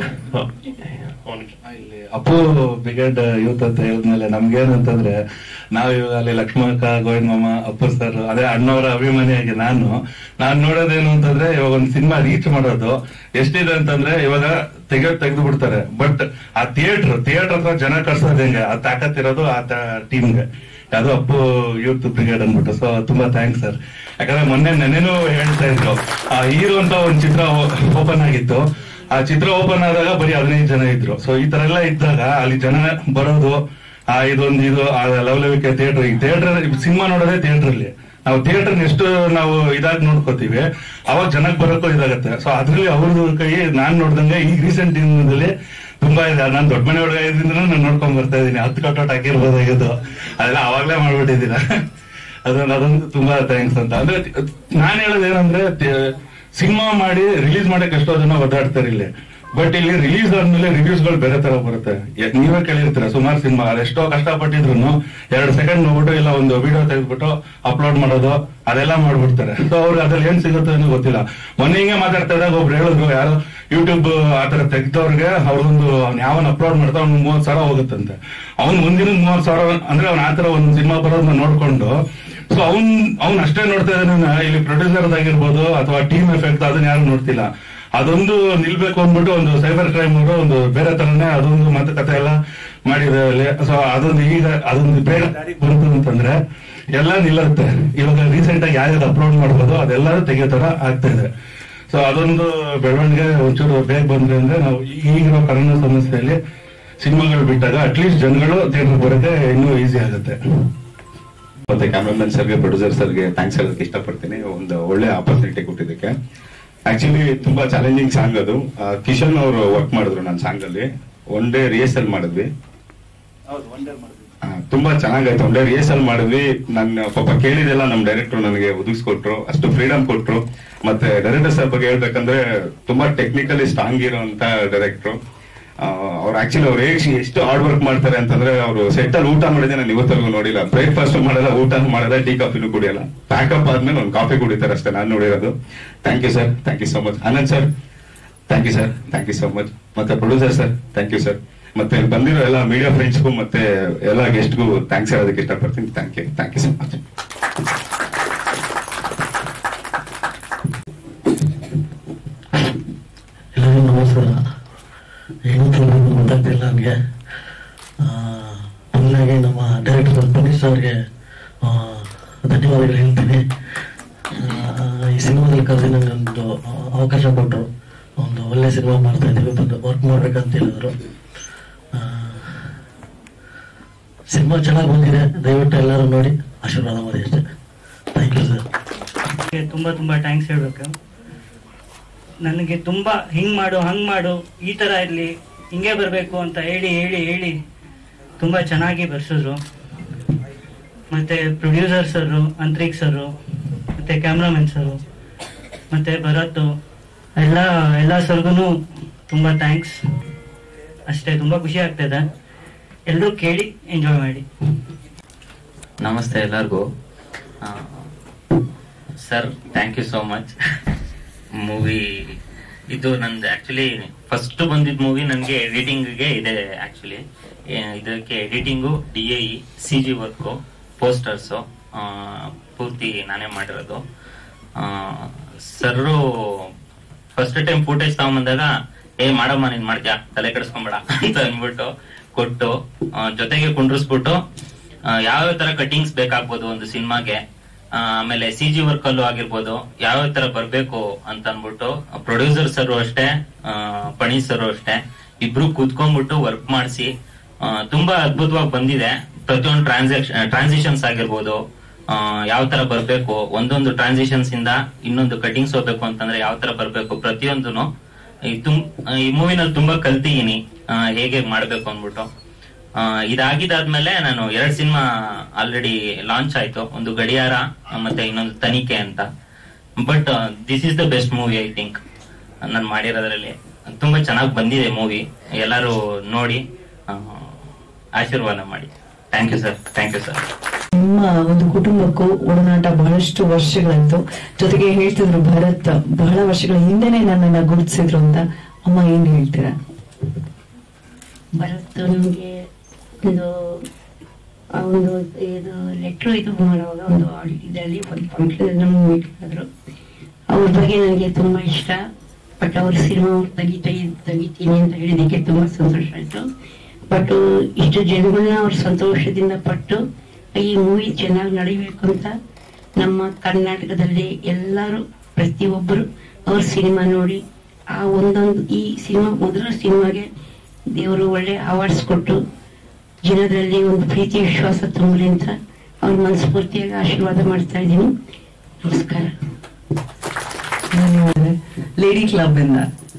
ಇಲ್ಲಿ ಅಪ್ಪು ಬ್ರಿಗೇಡ್ ಯೂತ್ ಅಂತ ಹೇಳಿದ್ಮೇಲೆ ನಮ್ಗೇನಂತಂದ್ರೆ, ನಾವ್ ಇವಾಗ ಅಲ್ಲಿ ಲಕ್ಷ್ಮಕ್ಕ, ಗೋವಿಂದ ಮಾಮ, ಅಪ್ಪು ಸರ್, ಅದೇ ಅಣ್ಣವರ ಅಭಿಮಾನಿಯಾಗಿ ನಾನು ನಾನ್ ನೋಡೋದೇನು ಅಂತಂದ್ರೆ, ಇವಾಗ ಒಂದು ಸಿನಿಮಾ ರೀಚ್ ಮಾಡೋದು ಎಷ್ಟಿದೆ ಅಂತಂದ್ರೆ, ಇವಾಗ ತೆಗೆದು ತೆಗೆದು ಬಿಡ್ತಾರೆ. ಬಟ್ ಆ ಥಿಯೇಟರ್ ಥಿಯೇಟರ್ ಹತ್ರ ಜನ ಕರ್ಸೋದ್ ಹೆಂಗೆ, ಆ ತಾಕತ್ತಿರೋದು ಆ ಟೀಮ್ಗೆ, ಯಾವ್ದು ಅಪ್ಪು ಯೂತ್ ಬ್ರಿಗೇಡ್ ಅಂದ್ಬಿಟ್ಟು. ಸೊ ತುಂಬಾ ಥ್ಯಾಂಕ್ಸ್ ಸರ್. ಯಾಕಂದ್ರೆ ಮೊನ್ನೆ ನೆನೆನೂ ಹೇಳ್ತಾ ಇದ್ರು, ಆ ಹೀರೋ ಅಂತ ಒಂದು ಚಿತ್ರ ಓಪನ್ ಆಗಿತ್ತು. ಆ ಚಿತ್ರ ಓಪನ್ ಆದಾಗ ಬರೀ ಹದಿನೈದು ಜನ ಇದ್ರು. ಸೊ ಈ ತರ ಎಲ್ಲ ಇದ್ದಾಗ ಅಲ್ಲಿ ಜನ ಬರೋದು, ಆ ಇದೊಂದು ಇದು ಆ ಲವಲವಿಕೆ ಥಿಯೇಟರ್, ಈ ಥಿಯೇಟರ್ ಸಿನಿಮಾ ನೋಡೋದೇ ಥಿಯೇಟರ್ ಅಲ್ಲಿ. ನಾವು ಥಿಯೇಟರ್ ಎಷ್ಟು ನಾವು ಇದಾಗಿ ನೋಡ್ಕೋತೀವಿ, ಅವಾಗ ಜನಕ್ಕೆ ಬರೋಕ್ಕೂ ಇದಾಗತ್ತೆ. ಸೊ ಅದ್ರಲ್ಲಿ ಅವ್ರದ್ದು ಕೈ ನಾನ್ ನೋಡ್ದಂಗೆ ಈಗ ರೀಸೆಂಟ್ ದಿನದಲ್ಲಿ ತುಂಬಾ ಇದೆ. ನಾನ್ ದೊಡ್ಡ ಮನೆ ಒಳಗೆ ಇದ್ರಿಂದ ನಾನು ನೋಡ್ಕೊಂಡ್ ಬರ್ತಾ ಇದೀನಿ. ಹತ್ತು ಕಟ್ಟೋಟ್ ಹಾಕಿರ್ಬೋದಾಗಿದ್ದು ಅದೆಲ್ಲ ಅವಾಗ್ಲೇ ಮಾಡ್ಬಿಟ್ಟಿದ್ದೀರ. ಅದೊಂದು ಅದೊಂದು ತುಂಬಾ ಥ್ಯಾಂಕ್ಸ್ ಅಂತ. ಅಂದ್ರೆ ನಾನ್ ಹೇಳೋದೇನಂದ್ರೆ, ಸಿನಿಮಾ ಮಾಡಿ ರಿಲೀಸ್ ಮಾಡಕ್ ಎಷ್ಟೋ ಜನ ಒದ್ದಾಡ್ತಾರೆ ಇಲ್ಲಿ. ಬಟ್ ಇಲ್ಲಿ ರಿಲೀಸ್ ಆದ್ಮೇಲೆ ರಿವ್ಯೂಸ್ ಗಳು ಬೇರೆ ತರ ಬರುತ್ತೆ. ನೀವೇ ಕೇಳಿರ್ತೀರ, ಸುಮಾರು ಸಿನಿಮಾ ಎಷ್ಟೋ ಕಷ್ಟಪಟ್ಟಿದ್ರು ಎರಡು ಸೆಕೆಂಡ್ ನೋಡ್ಬಿಟ್ಟು ಇಲ್ಲ ಒಂದು ವಿಡಿಯೋ ತೆಗೆದ್ಬಿಟ್ಟು ಅಪ್ಲೋಡ್ ಮಾಡೋದು ಅದೆಲ್ಲ ಮಾಡ್ಬಿಡ್ತಾರೆ. ಸೊ ಅವ್ರಿಗೆ ಅದ್ರಲ್ಲಿ ಏನ್ ಸಿಗುತ್ತೆ ಅನ್ನೋ ಗೊತ್ತಿಲ್ಲ. ಮೊನ್ನೆ ಹಿಂಗೆ ಮಾತಾಡ್ತಾ ಇದ್ದಾಗ ಒಬ್ರು ಹೇಳಿದ್ರು, ಯಾರು ಯೂಟ್ಯೂಬ್ ಆತರ ತೆಗ್ದವ್ರಿಗೆ ಅವ್ರೊಂದು ಅವ್ನ್ ಯಾವನ್ ಅಪ್ಲೋಡ್ ಮಾಡ್ತಾ ಅವ್ನ್ ಮೂವತ್ ಸಾವಿರ ಹೋಗುತ್ತಂತೆ. ಅವ್ನ್ ಮುಂದಿನ ಮೂವತ್ ಸಾವಿರ ಅಂದ್ರೆ ಅವ್ನ ಆತರ ಒಂದು ಸಿನಿಮಾ ಬರೋದನ್ನ ನೋಡ್ಕೊಂಡು, ಸೊ ಅವ್ನ್ ಅವ್ನ್ ಅಷ್ಟೇ ನೋಡ್ತಾ ಇದ್ದಾನೆ. ಇಲ್ಲಿ ಪ್ರೊಡ್ಯೂಸರ್ ಆಗಿರ್ಬೋದು ಅಥವಾ ಟೀಮ್ ಎಫೆಕ್ಟ್ ಅದನ್ನ ಯಾರು ನೋಡ್ತಿಲ್ಲ. ಅದೊಂದು ನಿಲ್ಬೇಕು ಅಂದ್ಬಿಟ್ಟು ಒಂದು ಸೈಬರ್ ಕ್ರೈಮ್ ಅವರು ಒಂದು ಬೇರೆ ತರನೇ ಅದೊಂದು ಮಾತುಕತೆ ಎಲ್ಲ ಮಾಡಿದ್ದಾರೆ. ಸೊ ಅದೊಂದು ಈಗ ಅದೊಂದು ಬೇರೆ ದಾರಿ ಬಂತು ಅಂತಂದ್ರೆ ಎಲ್ಲ ನಿಲ್ಲುತ್ತೆ. ಇವಾಗ ರೀಸೆಂಟ್ ಆಗಿ ಯಾವ್ದು ಅಪ್ಲೋಡ್ ಮಾಡ್ಬೋದು ಅದೆಲ್ಲರೂ ತೆಗಿಯೋ ತರ ಆಗ್ತಾ ಇದೆ. ಸೊ ಅದೊಂದು ಬೆಳವಣಿಗೆ ಒಂಚೂರು ಬೇಗ ಬಂದ್ರೆ ಅಂದ್ರೆ ನಾವು ಈಗಿರೋ ಕರೋನಾ ಸಮಸ್ಯೆಯಲ್ಲಿ ಸಿನಿಮಾಗಳು ಬಿಟ್ಟಾಗ ಅಟ್ಲೀಸ್ಟ್ ಜನಗಳು ಥಿಯೇಟರ್ ಬರೋಕೆ ಇನ್ನೂ ಈಸಿ ಆಗುತ್ತೆ. ಮತ್ತೆ ಕ್ಯಾಮ್ರಾಮನ್ ಸರ್ಗೆ, ಪ್ರೊಡ್ಯೂಸರ್ ಸರ್ಗೆ ಥ್ಯಾಂಕ್ಸ್ ಹೇಳೋದಕ್ಕೆ ಇಷ್ಟಪಡ್ತೀನಿ, ಒಂದು ಒಳ್ಳೆ ಆಪರ್ಚುನಿಟಿ ಕೊಟ್ಟಿದ್ದಕ್ಕೆ. ಆಕ್ಚುಲಿ ತುಂಬಾ ಚಾಲೆಂಜಿಂಗ್ ಸಾಂಗ್ ಅದು. ಕಿಶನ್ ಅವರು ವರ್ಕ್ ಮಾಡಿದ್ರು ನನ್ನ ಸಾಂಗ್ ಅಲ್ಲಿ. ಒನ್ ಡೇ ರಿಹರ್ಸಲ್ ಮಾಡಿದ್ವಿ, ತುಂಬಾ ಚೆನ್ನಾಗಾಯ್ತು. ಒನ್ ಡೇ ರಿಹರ್ಸಲ್ ಮಾಡಿದ್ವಿ. ನನ್ನ ಪಾಪ ಕೇಳಿದೆಲ್ಲ ನಮ್ ಡೈರೆಕ್ಟರ್ ನನಗೆ ಒದಗಿಸ್ಕೊಟ್ರು, ಅಷ್ಟು ಫ್ರೀಡಮ್ ಕೊಟ್ರು. ಮತ್ತೆ ಡೈರೆಕ್ಟರ್ ಸರ್ ಬಗ್ಗೆ ಹೇಳ್ಬೇಕಂದ್ರೆ ತುಂಬಾ ಟೆಕ್ನಿಕಲಿ ಸ್ಟ್ರಾಂಗ್ ಇರೋಂತ ಡೈರೆಕ್ಟರ್. ಅವ್ರು ಆಕ್ಚುಲಿ ಅವ್ರು ಎಷ್ಟು ಹಾರ್ಡ್ ವರ್ಕ್ ಮಾಡ್ತಾರೆ ಅಂತಂದ್ರೆ, ಅವರು ಸೆಟ್ ಅಲ್ಲಿ ಊಟ ಮಾಡಿದೆ ನಾನು ಇವತ್ತರೆಗೂ ನೋಡಿಲ್ಲ. ಬ್ರೇಕ್ಫಾಸ್ಟ್ ಮಾಡಲ್ಲ, ಊಟ ಮಾಡಲ್ಲ, ಟೀ ಕಾಫಿನೂ ಕುಡಿಯಲ್ಲ. ಪ್ಯಾಕಪ್ ಆದ್ಮೇಲೆ ಒಂದು ಕಾಫಿ ಕುಡಿತಾರೆ ಅಷ್ಟೇ ನಾನು ನೋಡಿರೋದು. Thank you sir, thank you so much. Anand sir thank you sir, thank you so much. ಮತ್ತೆ producer sir thank you sir. ಮತ್ತೆ ಬಂದಿರೋ ಎಲ್ಲ ಮೀಡಿಯಾ ಫ್ರೆಂಡ್ಸ್ಗೂ ಮತ್ತೆ ಎಲ್ಲ ಗೆಸ್ಟ್ಗೂ ಥ್ಯಾಂಕ್ಸ್ ಹೇಳೋದಕ್ಕೆ ಇಷ್ಟಪಡ್ತೀನಿ. Thank you, thank you so much. ಎಲ್ಲರಿಗೂ ನಮಸ್ಕಾರ. ಏನು ಗೊತ್ತಾಗ್ತಿಲ್ಲ ನನಗೆ. ಮೊದಲಾಗಿ ನಮ್ಮ ಡೈರೆಕ್ಟರ್ ಪುನೀತ್ ಅವ್ರಿಗೆ ಧನ್ಯವಾದಗಳು ಹೇಳ್ತೀನಿ. ಈ ಸಿನಿಮಾದಲ್ಲಿ ಕರೆದು ನನಗೆ ಒಂದು ಅವಕಾಶ ಕೊಟ್ಟರು. ಒಂದು ಒಳ್ಳೆ ಸಿನಿಮಾ ಮಾಡ್ತಾ ಇದ್ದೀವಿ, ಬಂದು ವರ್ಕ್ ಮಾಡ್ಬೇಕಂತ ಹೇಳಿದ್ರು. ಸಿನಿಮಾ ಚೆನ್ನಾಗಿ ಬಂದಿದೆ, ದಯವಿಟ್ಟು ಎಲ್ಲರೂ ನೋಡಿ ಆಶೀರ್ವಾದ ಮಾಡಿ ಅಷ್ಟೇ. Thank you sir. ತುಂಬ ತುಂಬ ಥ್ಯಾಂಕ್ಸ್ ಹೇಳ್ಬೇಕು. ನನಗೆ ತುಂಬ ಹಿಂಗೆ ಮಾಡು ಹಂಗೆ ಮಾಡು ಈ ಥರ ಇರಲಿ ಹಿಂಗೆ ಬರಬೇಕು ಅಂತ ಹೇಳಿ ಹೇಳಿ ಹೇಳಿ ತುಂಬ ಚೆನ್ನಾಗಿ ಬರ್ಸಿದ್ರು. ಮತ್ತೆ ಪ್ರೊಡ್ಯೂಸರ್ ಸರ್ ಅಂತ್ರಿಕ್ ಸರ್ ಮತ್ತೆ ಕ್ಯಾಮ್ರಾಮನ್ ಸರ್ ಮತ್ತೆ ಭರತ್ ಎಲ್ಲ ಎಲ್ಲ ಸರ್ಗು ತುಂಬಾ ಥ್ಯಾಂಕ್ಸ್. ಅಷ್ಟೇ, ತುಂಬಾ ಖುಷಿ ಆಗ್ತದೆ. ಎಲ್ಲರೂ ಕೇಳಿ ಎಂಜಾಯ್ ಮಾಡಿ. ನಮಸ್ತೆ ಎಲ್ಲರಿಗೂ. Sir thank you so much. Movie ಇದು ನಂದು ಆಕ್ಚುಲಿ ಫಸ್ಟ್ ಬಂದಿದ್ದ ಮೂವಿ. ನನಗೆ ಎಡಿಟಿಂಗ್ಗೆ ಇದೆ ಆಕ್ಚುಲಿ. ಇದಕ್ಕೆ editing, D A E, C G work, posters ಪೂರ್ತಿ ನಾನೇ ಮಾಡಿರೋದು. ಸರ್ರು ಫಸ್ಟ್ ಟೈಮ್ ಫುಟೇಜ್ ತಗೊಂಬಂದಾಗ ಏ ಮಾಡಮ್ಮ ನೀನ್ ಮಾಡ್ತೀಯಾ ತಲೆ ಕೆಡಿಸ್ಕೊಂಬೇಡ ಅಂತ ಅಂದ್ಬಿಟ್ಟು ಕೊಟ್ಟು ಜೊತೆಗೆ ಕುಂಡ್ರಿಸ್ಬಿಟ್ಟು ಯಾವ್ಯಾವ ತರ ಕಟಿಂಗ್ಸ್ ಬೇಕಾಗ್ಬೋದು ಒಂದು ಸಿನಿಮಾಗೆ, ಆಮೇಲೆ ಸಿ ಜಿ ವರ್ಕ್ ಅಲ್ಲೂ ಆಗಿರ್ಬೋದು ಯಾವ್ಯಾವ ತರ ಬರ್ಬೇಕು ಅಂತ ಅನ್ಬಿಟ್ಟು ಪ್ರೊಡ್ಯೂಸರ್ ಸರ್ ಅಷ್ಟೇ, ಪಣಿ ಸರ್ ಅಷ್ಟೇ, ಇಬ್ರು ಕೂತ್ಕೊಂಡ್ಬಿಟ್ಟು ವರ್ಕ್ ಮಾಡಿಸಿ ತುಂಬಾ ಅದ್ಭುತವಾಗಿ ಬಂದಿದೆ. ಪ್ರತಿಯೊಂದು ಟ್ರಾನ್ಸಾಕ್ಷನ್ ಟ್ರಾನ್ಸಿಷನ್ಸ್ ಆಗಿರ್ಬೋದು, ಯಾವ ತರ ಬರ್ಬೇಕು, ಒಂದೊಂದು ಟ್ರಾನ್ಸಿಷನ್ಸ್ ಇಂದ ಇನ್ನೊಂದು ಕಟಿಂಗ್ಸ್ ಹೋಗ್ಬೇಕು ಅಂತಂದ್ರೆ ಯಾವ ತರ ಬರ್ಬೇಕು, ಪ್ರತಿಯೊಂದನು ಈ ಮೂವಿನಲ್ಲಿ ತುಂಬಾ ಕಲ್ತಿದ್ದೀನಿ ಹೇಗೆ ಮಾಡ್ಬೇಕು ಅಂದ್ಬಿಟ್ಟು. ಇದಾಗಿದ್ದಾದ್ಮೇಲೆ ನಾನು ಎರಡ್ ಸಿನಿಮಾ ಆಲ್ರೆಡಿ ಲಾಂಚ್ ಆಯ್ತು, ಒಂದು ಗಡಿಯಾರ ಮತ್ತೆ ಇನ್ನೊಂದು ತನಿಖೆ ಅಂತ. But this is the best movie I think ನಾನು ಮಾಡಿರೋದ್ರಲ್ಲಿ. ತುಂಬಾ ಚೆನ್ನಾಗಿ ಬಂದಿದೆ ಮೂವಿ, ಎಲ್ಲರೂ ನೋಡಿ ಆಶೀರ್ವಾದ ಮಾಡಿ. Thank you sir. Thank you sir. ನಿಮ್ಮ ಒಂದು ಕುಟುಂಬಕ್ಕೂ ಒಡನಾಟ ಬಹಳಷ್ಟು ವರ್ಷಗಳಾಯ್ತು. ಜೊತೆಗೆ ಹೇಳ್ತಿದ್ರು ಭರತ್ ಬಹಳ ವರ್ಷಗಳ ಹಿಂದೆನೆ ನನ್ನನ್ನ ಗುರುತಿಸಿದ್ರು ಅಂತ. ಅಮ್ಮ ಏನ್ ಹೇಳ್ತೀರಾ? ಭರತ್ ನಮಗೆ ಒಂದು ಒಂದು ಇದು ಲೆಟ್ರು ಇದು ಮಾಡುವಾಗ ಒಂದು ಇದರಲ್ಲಿ ಒಂದು ಫಂಕ್ಷನ್ ನಮ್ಗೆ ಮೀಟ್ ಮಾಡಿದ್ರು. ಅವ್ರ ಬಗ್ಗೆ ನನಗೆ ತುಂಬಾ ಇಷ್ಟ. ಬಟ್ ಅವ್ರ ಸಿನಿಮಾ ಅವ್ರು ತೆಗಿತಾ ತೆಗಿತೀನಿ ಅಂತ ಹೇಳಿದಕ್ಕೆ ತುಂಬಾ ಸಂತೋಷ ಆಯ್ತು. ಬಟ್ ಇಷ್ಟು ಜನಗಳನ್ನ ಅವ್ರ ಸಂತೋಷದಿಂದ ಪಟ್ಟು ಈ ಮೂವಿ ಚೆನ್ನಾಗಿ ನಡಿಬೇಕು ಅಂತ ನಮ್ಮ ಕರ್ನಾಟಕದಲ್ಲಿ ಎಲ್ಲರೂ ಪ್ರತಿಯೊಬ್ಬರು ಅವ್ರ ಸಿನಿಮಾ ನೋಡಿ ಆ ಒಂದೊಂದು ಈ ಸಿನಿಮಾ ಮೊದಲ ಸಿನಿಮಾಗೆ ದೇವರು ಒಳ್ಳೆ ಅವಾರ್ಡ್ಸ್ ಕೊಟ್ಟು ಜನರಲ್ಲಿ ಒಂದು ಪ್ರೀತಿ ವಿಶ್ವಾಸ ತುಂಬಲಿ ಅಂತ ಅವ್ರ ಮನಸ್ಫೂರ್ತಿಯಾಗಿ ಆಶೀರ್ವಾದ ಮಾಡ್ತಾ ಇದ್ದೀನಿ. ನಮಸ್ಕಾರ. ಧನ್ಯವಾದ. ಲೇಡಿ ಕ್ಲಬ್ ಇಂದ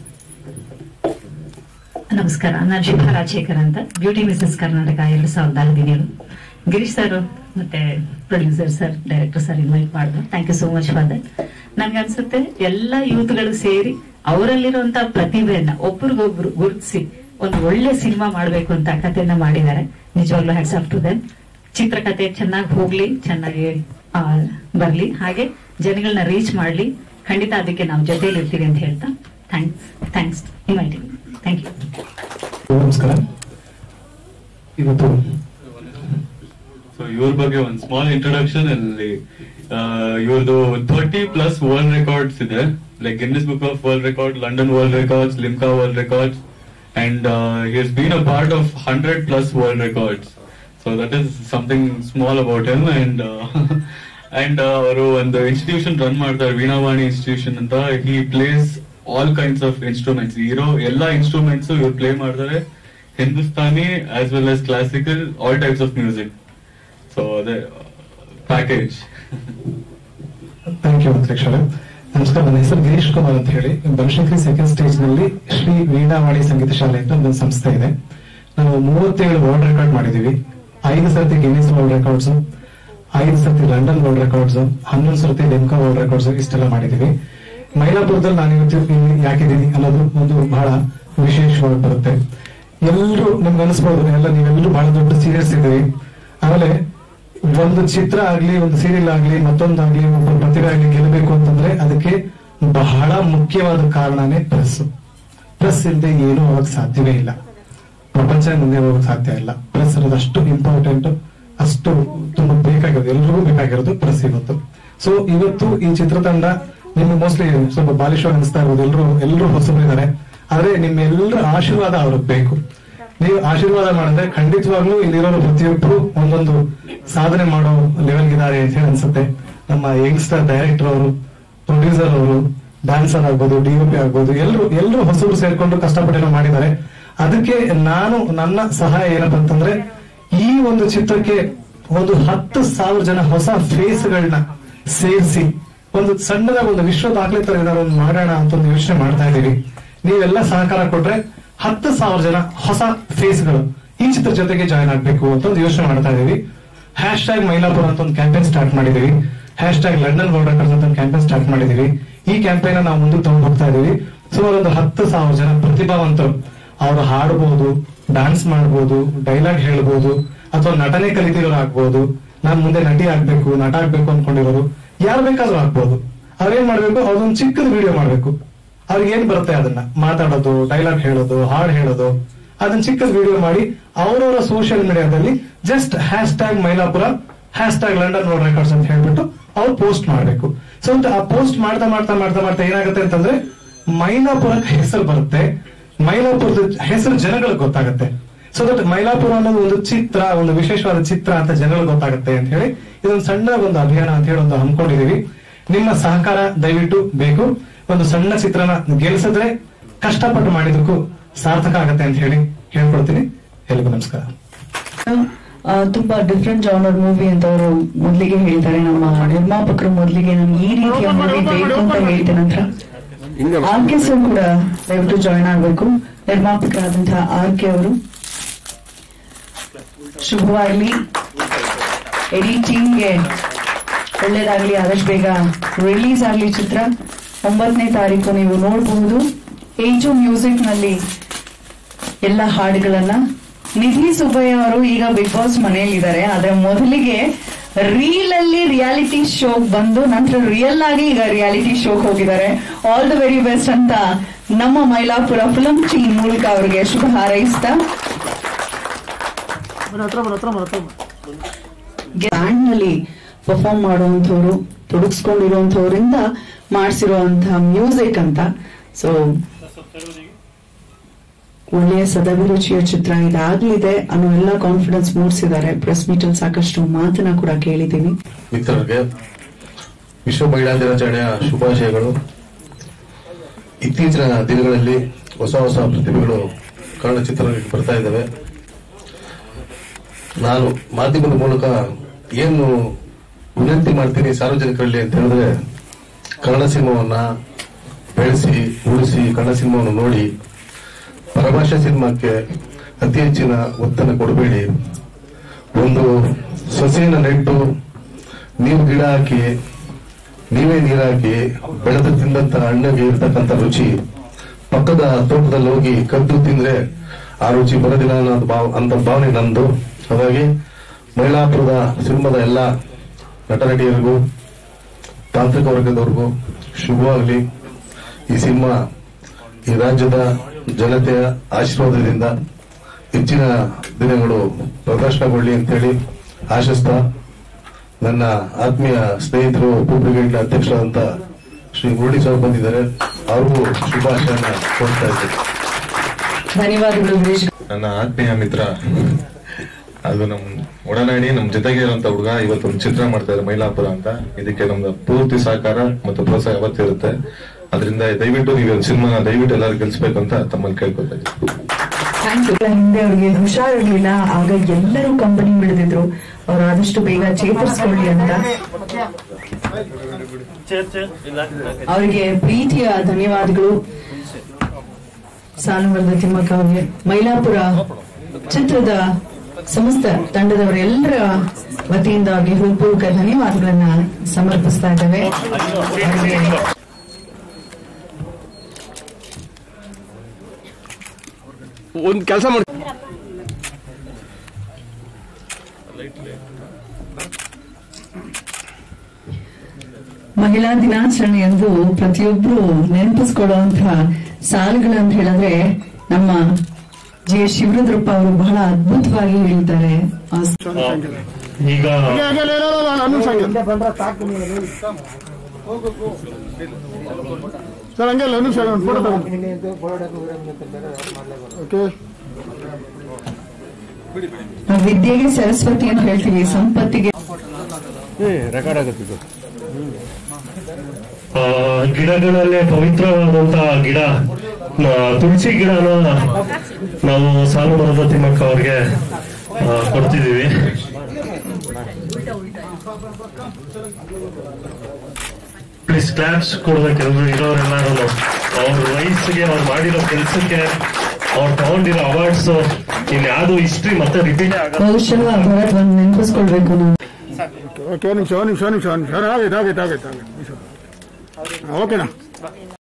ನಮಸ್ಕಾರ. ನಾನು ಶಿಖಾ ರಾಜಶೇಖರ್ ಅಂತ, ಬ್ಯೂಟಿ ಬಿಸ್ನೆಸ್ ಕರ್ನಾಟಕ ಎರಡ್ ಸಾವಿರದ ಹದಿನೇಳು. ಗಿರೀಶ್ ಸರ್ ಮತ್ತೆ producer sir, director sir invite ಮಾಡಿದ್ರು. Thank you so much for that. ನನ್ಗೆ ಅನ್ಸುತ್ತೆ ಎಲ್ಲ ಯೂತ್ಗಳು ಸೇರಿ ಅವರಲ್ಲಿರುವಂತ ಪ್ರತಿಭೆಯನ್ನ ಒಬ್ರಿಗೊಬ್ರು ಗುರುತಿಸಿ ಒಂದು ಒಳ್ಳೆ ಸಿನಿಮಾ ಮಾಡ್ಬೇಕು ಅಂತ ಕಥೆಯನ್ನ ಮಾಡಿದ್ದಾರೆ. ನಿಜವಾಗ್ಲೂ ಹ್ಯಾಟ್ಸ್ ಆಫ್ ಟು ದೆಮ್. ಚಿತ್ರಕಥೆ ಚೆನ್ನಾಗಿ ಹೋಗ್ಲಿ, ಚೆನ್ನಾಗಿ ಬರ್ಲಿ, ಹಾಗೆ ಜನಗಳನ್ನ ರೀಚ್ ಮಾಡ್ಲಿ. ಖಂಡಿತ ಅದಕ್ಕೆ ನಾವು ಜೊತೆಲಿ ಇರ್ತೀವಿ ಅಂತ ಹೇಳ್ತಾ thanks thanks inviting. Thank you. ನಮಸ್ಕಾರ. ಇವತ್ತು ಸೊ ಇವ್ರ ಬಗ್ಗೆ ಒಂದು ಸ್ಮಾಲ್ ಇಂಟ್ರೊಡಕ್ಷನ್. ಅಲ್ಲಿ ಇವ್ರದ್ದು ಥರ್ಟಿ ಪ್ಲಸ್ ವರ್ಲ್ಡ್ ರೆಕಾರ್ಡ್ಸ್ ಇದೆ, like Guinness book of world record, London world records, Limca world records, and uh, he has been a part of one hundred plus world records. So that is something small about him. And uh, and ಅವರು ಒಂದು institution run ಮಾಡ್ತಾರೆ, Veenavani institution ಅಂತ. he plays all kinds of instruments. ಇರೋ ಎಲ್ಲಾ instruments ಇವ್ರು play ಮಾಡ್ತಾರೆ, Hindustani as well as classical, all types of music. So ಅದೇ package. Thank you ಅಧ್ಯಕ್ಷರೇ. ನಮಸ್ಕಾರ. ನನ್ನ ಹೆಸರು ಗಿರೀಶ್ ಕುಮಾರ್ ಅಂತ ಹೇಳಿ. ಬನಶಂಕರಿ ಸೆಕೆಂಡ್ ಸ್ಟೇಜ್ ನಲ್ಲಿ ಶ್ರೀ ವೀಣಾವಾಣಿ ಸಂಗೀತ ಶಾಲೆ ಅಂತ ಒಂದು ಸಂಸ್ಥೆ ಇದೆ. ನಾವು ಮೂವತ್ತೇಳು ವರ್ಲ್ಡ್ ರೆಕಾರ್ಡ್ ಮಾಡಿದೀವಿ. ಐದು ಸರ್ತಿ ಗಿನ್ನಿಸ್ ವರ್ಲ್ಡ್ ರೆಕಾರ್ಡ್ಸ್, ಐದು ಸರ್ತಿ ಲಂಡನ್ ವರ್ಲ್ಡ್ ರೆಕಾರ್ಡ್ಸ್, ಹನ್ನೊಂದು ಸರ್ತಿ ಲಿಮ್ಕಾ ವರ್ಲ್ಡ್ ರೆಕಾರ್ಡ್ಸ್ ಇಷ್ಟೆಲ್ಲ ಮಾಡಿದೀವಿ. ಮೈಲಾಪುರದಲ್ಲಿ ನಾನು ಇವತ್ತು ಯಾಕಿದ್ದೀನಿ ಅನ್ನೋದು ಒಂದು ಬಹಳ ವಿಶೇಷವಾಗಿ ಬರುತ್ತೆ. ಎಲ್ಲರೂ ನಿಮ್ಗೆ ಅನಿಸ್ಬೋದು, ಎಲ್ಲ ನೀವೆಲ್ಲರೂ ಬಹಳ ದೊಡ್ಡ ಸೀರಿಯಸ್ ಇದ್ದೀವಿ. ಆಮೇಲೆ ಒಂದು ಚಿತ್ರ ಆಗ್ಲಿ, ಒಂದು ಸೀರಿಯಲ್ ಆಗ್ಲಿ, ಮತ್ತೊಂದಾಗ್ಲಿ, ಒಬ್ಬ ಪ್ರತಿಭೆ ಆಗ್ಲಿ ಗೆಲ್ಲಬೇಕು ಅಂತಂದ್ರೆ ಅದಕ್ಕೆ ಬಹಳ ಮುಖ್ಯವಾದ ಕಾರಣನೇ ಪ್ರೆಸ್. ಪ್ರೆಸ್ ಇಲ್ಲದೆ ಏನೂ ಹೋಗಕ್ ಸಾಧ್ಯವೇ ಇಲ್ಲ. ಪ್ರಪಂಚ ಮುಂದೆ ಹೋಗಕ್ ಸಾಧ್ಯ ಇಲ್ಲ. ಪ್ರೆಸ್ ಅನ್ನೋದು ಅಷ್ಟು ಇಂಪಾರ್ಟೆಂಟ್, ಅಷ್ಟು ತುಂಬಾ ಬೇಕಾಗಿರೋದು, ಎಲ್ರಿಗೂ ಬೇಕಾಗಿರೋದು ಪ್ರೆಸ್ ಇವತ್ತು. ಸೊ ಇವತ್ತು ಈ ಚಿತ್ರತಂಡ ನಿಮ್ಗೆ ಮೋಸ್ಟ್ಲಿ ಸ್ವಲ್ಪ ಬಾಲಿಶವಾಗಿ ಅನಿಸ್ತಾ ಇರ್ಬೋದು, ಎಲ್ಲರೂ ಎಲ್ಲರೂ ಹೊಸಬರಿದ್ದಾರೆ. ಆದ್ರೆ ನಿಮ್ಮೆಲ್ಲರ ಆಶೀರ್ವಾದ ಅವ್ರಿಗೆ ಬೇಕು. ನೀವು ಆಶೀರ್ವಾದ ಮಾಡಿದ್ರೆ ಖಂಡಿತವಾಗ್ಲೂ ಇಲ್ಲಿರೋರು ಪ್ರತಿಯೊಬ್ಬರು ಒಂದೊಂದು ಸಾಧನೆ ಮಾಡೋ ಲೆವೆಲ್ ಇದ್ದಾರೆ ಅಂತ ಹೇಳಿ ಅನ್ಸುತ್ತೆ. ನಮ್ಮ ಯಂಗ್ಸ್ಟರ್ ಡೈರೆಕ್ಟರ್ ಅವರು, ಪ್ರೊಡ್ಯೂಸರ್ ಅವರು, ಡ್ಯಾನ್ಸರ್ ಆಗ್ಬೋದು, ಡಿಒಪಿ ಆಗ್ಬೋದು, ಎಲ್ಲರೂ ಎಲ್ಲರೂ ಹೊಸಬ್ರು ಸೇರ್ಕೊಂಡು ಕಷ್ಟಪಟ್ಟೇನೋ ಮಾಡಿದ್ದಾರೆ. ಅದಕ್ಕೆ ನಾನು ನನ್ನ ಸಹಾಯ ಏನಪ್ಪ ಅಂತಂದ್ರೆ ಈ ಒಂದು ಚಿತ್ರಕ್ಕೆ ಒಂದು ಹತ್ತು ಸಾವಿರ ಜನ ಹೊಸ ಫೇಸ್ಗಳನ್ನ ಸೇರಿಸಿ ಒಂದು ಸಣ್ಣದಾಗಿ ಒಂದು ವಿಶ್ವ ದಾಖಲೆ ತರ ಏನಾದ್ರು ಒಂದು ಮಾಡೋಣ ಅಂತ ಒಂದು ಯೋಚನೆ ಮಾಡ್ತಾ ಇದ್ದೀವಿ. ನೀವೆಲ್ಲ ಸಹಕಾರ ಕೊಟ್ರೆ ಹತ್ತು ಸಾವಿರ ಜನ ಹೊಸ ಫೇಸ್ಗಳು ಈ ಚಿತ್ರ ಜೊತೆಗೆ ಜಾಯ್ನ್ ಆಗ್ಬೇಕು ಅಂತ ಒಂದು ಯೋಚನೆ ಮಾಡ್ತಾ ಇದೀವಿ. ಹ್ಯಾಶ್ ಟ್ಯಾಗ್ ಮೈಲಾಪುರ ಅಂತ ಒಂದು ಕ್ಯಾಂಪೇನ್ ಸ್ಟಾರ್ಟ್ ಮಾಡಿದೀವಿ. Hashtag London world records ಅಂತ ಒಂದು ಕ್ಯಾಂಪೇನ್ ಸ್ಟಾರ್ಟ್ ಮಾಡಿದೀವಿ. ಈ ಕ್ಯಾಂಪೇನ್ ನಾವು ಮುಂದಕ್ಕೆ ತಗೊಂಡು ಹೋಗ್ತಾ ಇದೀವಿ. ಸುಮಾರು ಒಂದು ಹತ್ತು ಸಾವಿರ ಜನ ಪ್ರತಿಭಾವಂತರು, ಅವರು ಹಾಡಬಹುದು, ಡಾನ್ಸ್ ಮಾಡಬಹುದು, ಡೈಲಾಗ್ ಹೇಳ್ಬಹುದು, ಅಥವಾ ನಟನೆ ಕಲಿತಿರೋರು ಆಗ್ಬಹುದು, ನಾನ್ ಮುಂದೆ ನಟಿ ಆಗ್ಬೇಕು, ನಟ ಆಗ್ಬೇಕು ಅನ್ಕೊಂಡಿರೋರು ಯಾರು ಬೇಕಾದ್ರೂ ಆಗ್ಬಹುದು. ಅವ್ರೇನ್ ಮಾಡ್ಬೇಕು, ಅವ್ರೊಂದು ಚಿಕ್ಕದ ವಿಡಿಯೋ ಮಾಡ್ಬೇಕು. ಅವ್ರಿಗೆ ಏನ್ ಬರುತ್ತೆ ಅದನ್ನ ಮಾತಾಡೋದು, ಡೈಲಾಗ್ ಹೇಳೋದು, ಹಾಡು ಹೇಳೋದು, ಅದನ್ನ ಚಿಕ್ಕದ ವಿಡಿಯೋ ಮಾಡಿ ಅವರವರ ಸೋಷಿಯಲ್ ಮೀಡಿಯಾದಲ್ಲಿ just hashtag Mylapura, hashtag London world records ಅಂತ ಹೇಳ್ಬಿಟ್ಟು ಅವ್ರು ಪೋಸ್ಟ್ ಮಾಡ್ಬೇಕು. ಸೊ ಆ ಪೋಸ್ಟ್ ಮಾಡ್ತಾ ಮಾಡ್ತಾ ಮಾಡ್ತಾ ಮಾಡ್ತಾ ಏನಾಗುತ್ತೆ ಅಂತಂದ್ರೆ ಮೈಲಾಪುರಕ್ಕೆ ಹೆಸರು ಬರುತ್ತೆ, ಮೈಲಾಪುರದ ಹೆಸರು ಜನಗಳಿಗೆ ಗೊತ್ತಾಗುತ್ತೆ. ಸೊ ದಟ್ ಮೈಲಾಪುರ ಅನ್ನೋದು ಒಂದು ಚಿತ್ರ, ಒಂದು ವಿಶೇಷವಾದ ಚಿತ್ರ ಅಂತ ಜನಗಳಿಗೆ ಗೊತ್ತಾಗುತ್ತೆ ಅಂತ ಹೇಳಿ ಇದೊಂದು ಸಣ್ಣ ಒಂದು ಅಭಿಯಾನ ಅಂತ ಹೇಳಿ ಒಂದು ಹಮ್ಮಿಕೊಂಡಿದೀವಿ. ನಿಮ್ಮ ಸಹಕಾರ ದಯವಿಟ್ಟು ಬೇಕು. ಒಂದು ಸಣ್ಣ ಚಿತ್ರನ ಗೆಲ್ಸಿದ್ರೆ ಕಷ್ಟಪಟ್ಟು ಮಾಡಿದಕ್ಕೂ ಸಾರ್ಥಕ ಆಗತ್ತೆ ಅಂತ ಹೇಳಿ ಹೇಳ್ಕೊಡ್ತೀನಿ. ಎಲ್ರಿಗೂ ನಮಸ್ಕಾರ. ತುಂಬಾ ಡಿಫ್ರೆಂಟ್ ಜಾನರ್ ಮೂವಿ ಅಂತ ಅವರು ಮೊದಲಿಗೆ ಹೇಳ್ತಾರೆ. ನಮ್ಮ ನಿರ್ಮಾಪಕರು ಮೊದಲಿಗೆ ನಮ್ಗೆ ಈ ರೀತಿಯ ಮೂವಿ ಬೇಕು ಅಂತ ಹೇಳಿದ ನಂತರ ಆರ್ ಕೆ ಸರ್ ಕೂಡ ದಯವಿಟ್ಟು ಜಾಯಿನ್ ಆಗ್ಬೇಕು. ನಿರ್ಮಾಪಕರಾದಂತಹ ಆರ್ ಕೆ ಅವರು ಶುಭವಾಗ್ಲಿ, ಇಡೀ ಟೀಮ್ಗೆ ಒಳ್ಳೇದಾಗ್ಲಿ, ಆದಷ್ಟು ಬೇಗ ರಿಲೀಸ್ ಆಗ್ಲಿ ಚಿತ್ರ. ಒಂಬತ್ತನೇ ತಾರೀಕು ನೀವು ನೋಡಬಹುದು. ಏಜು ಮ್ಯೂಸಿಕ್ ನಲ್ಲಿ ಎಲ್ಲ ಹಾಡುಗಳನ್ನ ನಿಧಿ ಸುಬ್ಬಯ್ಯ ಅವರು ಈಗ ಬಿಗ್ ಬಾಸ್ ಮನೆಯಲ್ಲಿ ಇದ್ದಾರೆ. ಆದ್ರೆ ಮೊದಲಿಗೆ ರೀಲ್ ಅಲ್ಲಿ ರಿಯಾಲಿಟಿ ಶೋ ಬಂದು ನಂತರ ರಿಯಲ್ ಆಗಿ ಈಗ ರಿಯಾಲಿಟಿ ಶೋ ಹೋಗಿದ್ದಾರೆ. ಆಲ್ ದ ವೆರಿ ಬೆಸ್ಟ್ ಅಂತ ನಮ್ಮ ಮೈಲಾಪುರ ಫಿಲಂ ಟೀಮ್ ಮೂಲಕ ಅವರಿಗೆ ಶುಭ ಹಾರೈಸ್ತಾ, ಬ್ಯಾಂಡ್ ನಲ್ಲಿ ಪರ್ಫಾರ್ಮ್ ಮಾಡುವಂತವ್ರು, ತೊಡಗಿಸ್ಕೊಂಡಿರುವಂತವ್ರಿಂದ ಮಾಡಿಸಿರುವಂತಹ ಮ್ಯೂಸಿಕ್ ಅಂತ. ಸೊ ಒಳ್ಳೆಯ ಸದಭಿರುಚಿಯ ಚಿತ್ರ ಇದಾಗಲಿದೆ ಅನ್ನೋ ಎಲ್ಲ ಕಾನ್ಫಿಡೆನ್ಸ್ ಮೂಡಿಸಿದ್ದಾರೆ. ಪ್ರೆಸ್ ಮೀಟ್ ಅಲ್ಲಿ ಸಾಕಷ್ಟು ಮಾತನ್ನ ಕೂಡ ಕೇಳಿದ್ದೀನಿ. ಮಿತ್ರರಿಗೆ ವಿಶ್ವ ಮಹಿಳಾ ದಿನಾಚರಣೆಯ ಶುಭಾಶಯಗಳು. ಇತ್ತೀಚಿನ ದಿನಗಳಲ್ಲಿ ಹೊಸ ಹೊಸ ಪ್ರತಿಭೆಗಳು ಕನ್ನಡ ಚಿತ್ರರಂಗಕ್ಕೆ ಬರ್ತಾ ಇದ್ದಾವೆ. ನಾನು ಮಾಧ್ಯಮದ ಮೂಲಕ ಏನು ವಿನಂತಿ ಮಾಡ್ತೀನಿ ಸಾರ್ವಜನಿಕರಲ್ಲಿ ಅಂತ ಹೇಳಿದ್ರೆ, ಕನ್ನಡ ಸಿನಿಮಾವನ್ನ ಬೆಳೆಸಿ ಉಳಿಸಿ ಕನ್ನಡ ಸಿನಿಮಾವನ್ನು ನೋಡಿ ಪರಭಾಷಾ ಸಿನಿಮಾಕ್ಕೆ ಅತಿ ಹೆಚ್ಚಿನ ಒತ್ತನ್ನು ಕೊಡಬೇಡಿ. ಒಂದು ಸೊಸೆಯನ್ನು ನೆಟ್ಟು ನೀವು ಗಿಡ ಹಾಕಿ ನೀವೇ ನೀರು ಹಾಕಿ ಬೆಳೆದು ತಿಂದಂತ ಹಣ್ಣಿಗೆ ಇರ್ತಕ್ಕಂಥ ರುಚಿ ಪಕ್ಕದ ತೋಟದಲ್ಲಿ ಹೋಗಿ ಕದ್ದು ತಿಂದ್ರೆ ಆ ರುಚಿ ಬರೋದಿಲ್ಲ ಅನ್ನೋದು ಭಾವ ಅಂತ ಭಾವನೆ ನಂದು. ಹಾಗಾಗಿ ಮೈಲಾಪುರದ ಸಿನಿಮಾದ ಎಲ್ಲ ನಟ ನಟಿಯರಿಗೂ ತಾಂತ್ರಿಕ ವರ್ಗದವ್ರಿಗೂ ಶುಭವಾಗಲಿ. ಈ ಸಿನಿಮಾ ಈ ರಾಜ್ಯದ ಜನತೆಯ ಆಶೀರ್ವಾದದಿಂದ ಹೆಚ್ಚಿನ ದಿನಗಳು ಪ್ರದರ್ಶನಗೊಳ್ಳಿ ಅಂತೇಳಿ ಆಶಿಸ್ತಾ, ನನ್ನ ಆತ್ಮೀಯ ಸ್ನೇಹಿತರು ಉಪ ಬ್ರಿಗೇಡ್ ಅಧ್ಯಕ್ಷರಾದಂತ ಶ್ರೀ ಮುರಳಿ ಸರ್ ಬಂದಿದ್ದಾರೆ, ಅವ್ರಿಗೂ ಶುಭಾಶಯನ ಕೋರ್ತಾ ಇದ್ದೀನಿ. ಧನ್ಯವಾದಗಳು. ನನ್ನ ಆತ್ಮೀಯ ಮಿತ್ರ, ಅದು ನಮ್ ಒಡನಾಡಿ ನಮ್ ಜೊತೆಗೆ ಇರುವಂತ ಹುಡುಗ ಇವತ್ತೊಂದು ಚಿತ್ರ ಮಾಡ್ತಾ ಇದ್ದಾರೆ ಮೈಲಾಪುರ ಅಂತ. ಇದಕ್ಕೆ ನಮ್ದು ಪೂರ್ತಿ ಸಹಕಾರ ಮತ್ತು ಪ್ರೋತ್ಸಾಹ ಯಾವತ್ತಿರುತ್ತೆ. ಅದರಿಂದ ದಯವಿಟ್ಟು ನೀವು ಸಿನಿಮಾನ ದಯವಿಟ್ಟು ಎಲ್ಲರೂ ಗೆಲ್ಸ್ಬೇಕು ಅಂತ ತಮ್ಮಲ್ಲಿ ಕೇಳ್ಕೊತಾ ಇದ್ದೀನಿ. ಹಿಂದೆ ಅವ್ರಿಗೆ ಹುಷಾರಿರ್ಲಿಲ್ಲ, ಆಗ ಎಲ್ಲರೂ ಕಂಪನಿ ಬಿಡದಿದ್ರು. ಅವ್ರು ಆದಷ್ಟು ಬೇಗ ಚೇತರಿಸ್ಕೊಳ್ಳಿ ಅಂತ ಅವರಿಗೆ ಪ್ರೀತಿಯ ಧನ್ಯವಾದಗಳು. ಸಾಲುಮರದ ತಿಮ್ಮಕ್ಕ ಅವರಿಗೆ, ಮೈಲಾಪುರ ಚಿತ್ರದ ಸಮಸ್ತ ತಂಡದವರೆಲ್ಲರ ವತಿಯಿಂದ ಅವರಿಗೆ ಹೃತ್ಪೂರ್ವಕ ಧನ್ಯವಾದಗಳನ್ನ ಸಮರ್ಪಿಸ್ತಾ ಇದ್ದೇವೆ. ಒಂದು ಕೆಲಸ ಮಾಡಿ, ಮಹಿಳಾ ದಿನಾಚರಣೆಯಂದು ಪ್ರತಿಯೊಬ್ರು ನೆನಪಿಸ್ಕೊಳ್ಳುವಂತಹ ಸಾಲುಗಳಂತ ಹೇಳಿದ್ರೆ ನಮ್ಮ ಜಿ ಎಸ್ ಶಿವರುದ್ರಪ್ಪ ಅವರು ಬಹಳ ಅದ್ಭುತವಾಗಿ ಹೇಳ್ತಾರೆ. ಈಗ ಸರ್ ಹಂಗೆ ಒಂದು ಫೋಟೋ ಓಕೆ. ವಿದ್ಯೆಗೆ ಸರಸ್ವತಿ ಅಂತ ಹೇಳ್ತೀವಿ, ಸಂಪತ್ತಿಗೆ ರೆಕಾರ್ಡ್ ಆಗುತ್ತೆ. ಗಿಡಗಳಲ್ಲೇ ಪವಿತ್ರವಾದಂತಹ ಗಿಡ ತುಳಸಿ ಗಿಡನ ನಾವು ಸಾಲುಮರದ ತಿಮ್ಮಕ್ಕ ಅವ್ರಿಗೆ ಕೊಡ್ತಿದೀವಿ. ಪ್ಲೀಸ್ ಕ್ಲಾಪ್ಸ್ ಕೊಡ್ಬೇಕು ಎಲ್ರು ಇರೋರೆಲ್ಲರೂ. ಅವ್ರ ವಯಸ್ಸಿಗೆ ಅವ್ರು ಮಾಡಿರೋ ಕೆಲಸಕ್ಕೆ ಅವ್ರು ತಗೊಂಡಿರೋ ಅವಾರ್ಡ್ಸ್ ಇನ್ಯಾವುದು ಹಿಸ್ಟ್ರಿ ಮತ್ತೆ ರಿಪೀಟ್ ಆಗಲ್ಲ. ಬಹುಶಃ ಭರತ್ ಒಂದು ನೆನಪಿಸ್ಕೊಳ್ಬೇಕು ನಾನು. ಓಕೆ ನಿಮಿಷ ನಿಮಿಷ ನಿಮಿಷ ನಿಮಿಷ ಆಗೈತೆ ಆಗೈತೆ ಆಗೈತೆ ಆಗೈತೆ ಓಕೆನಾ.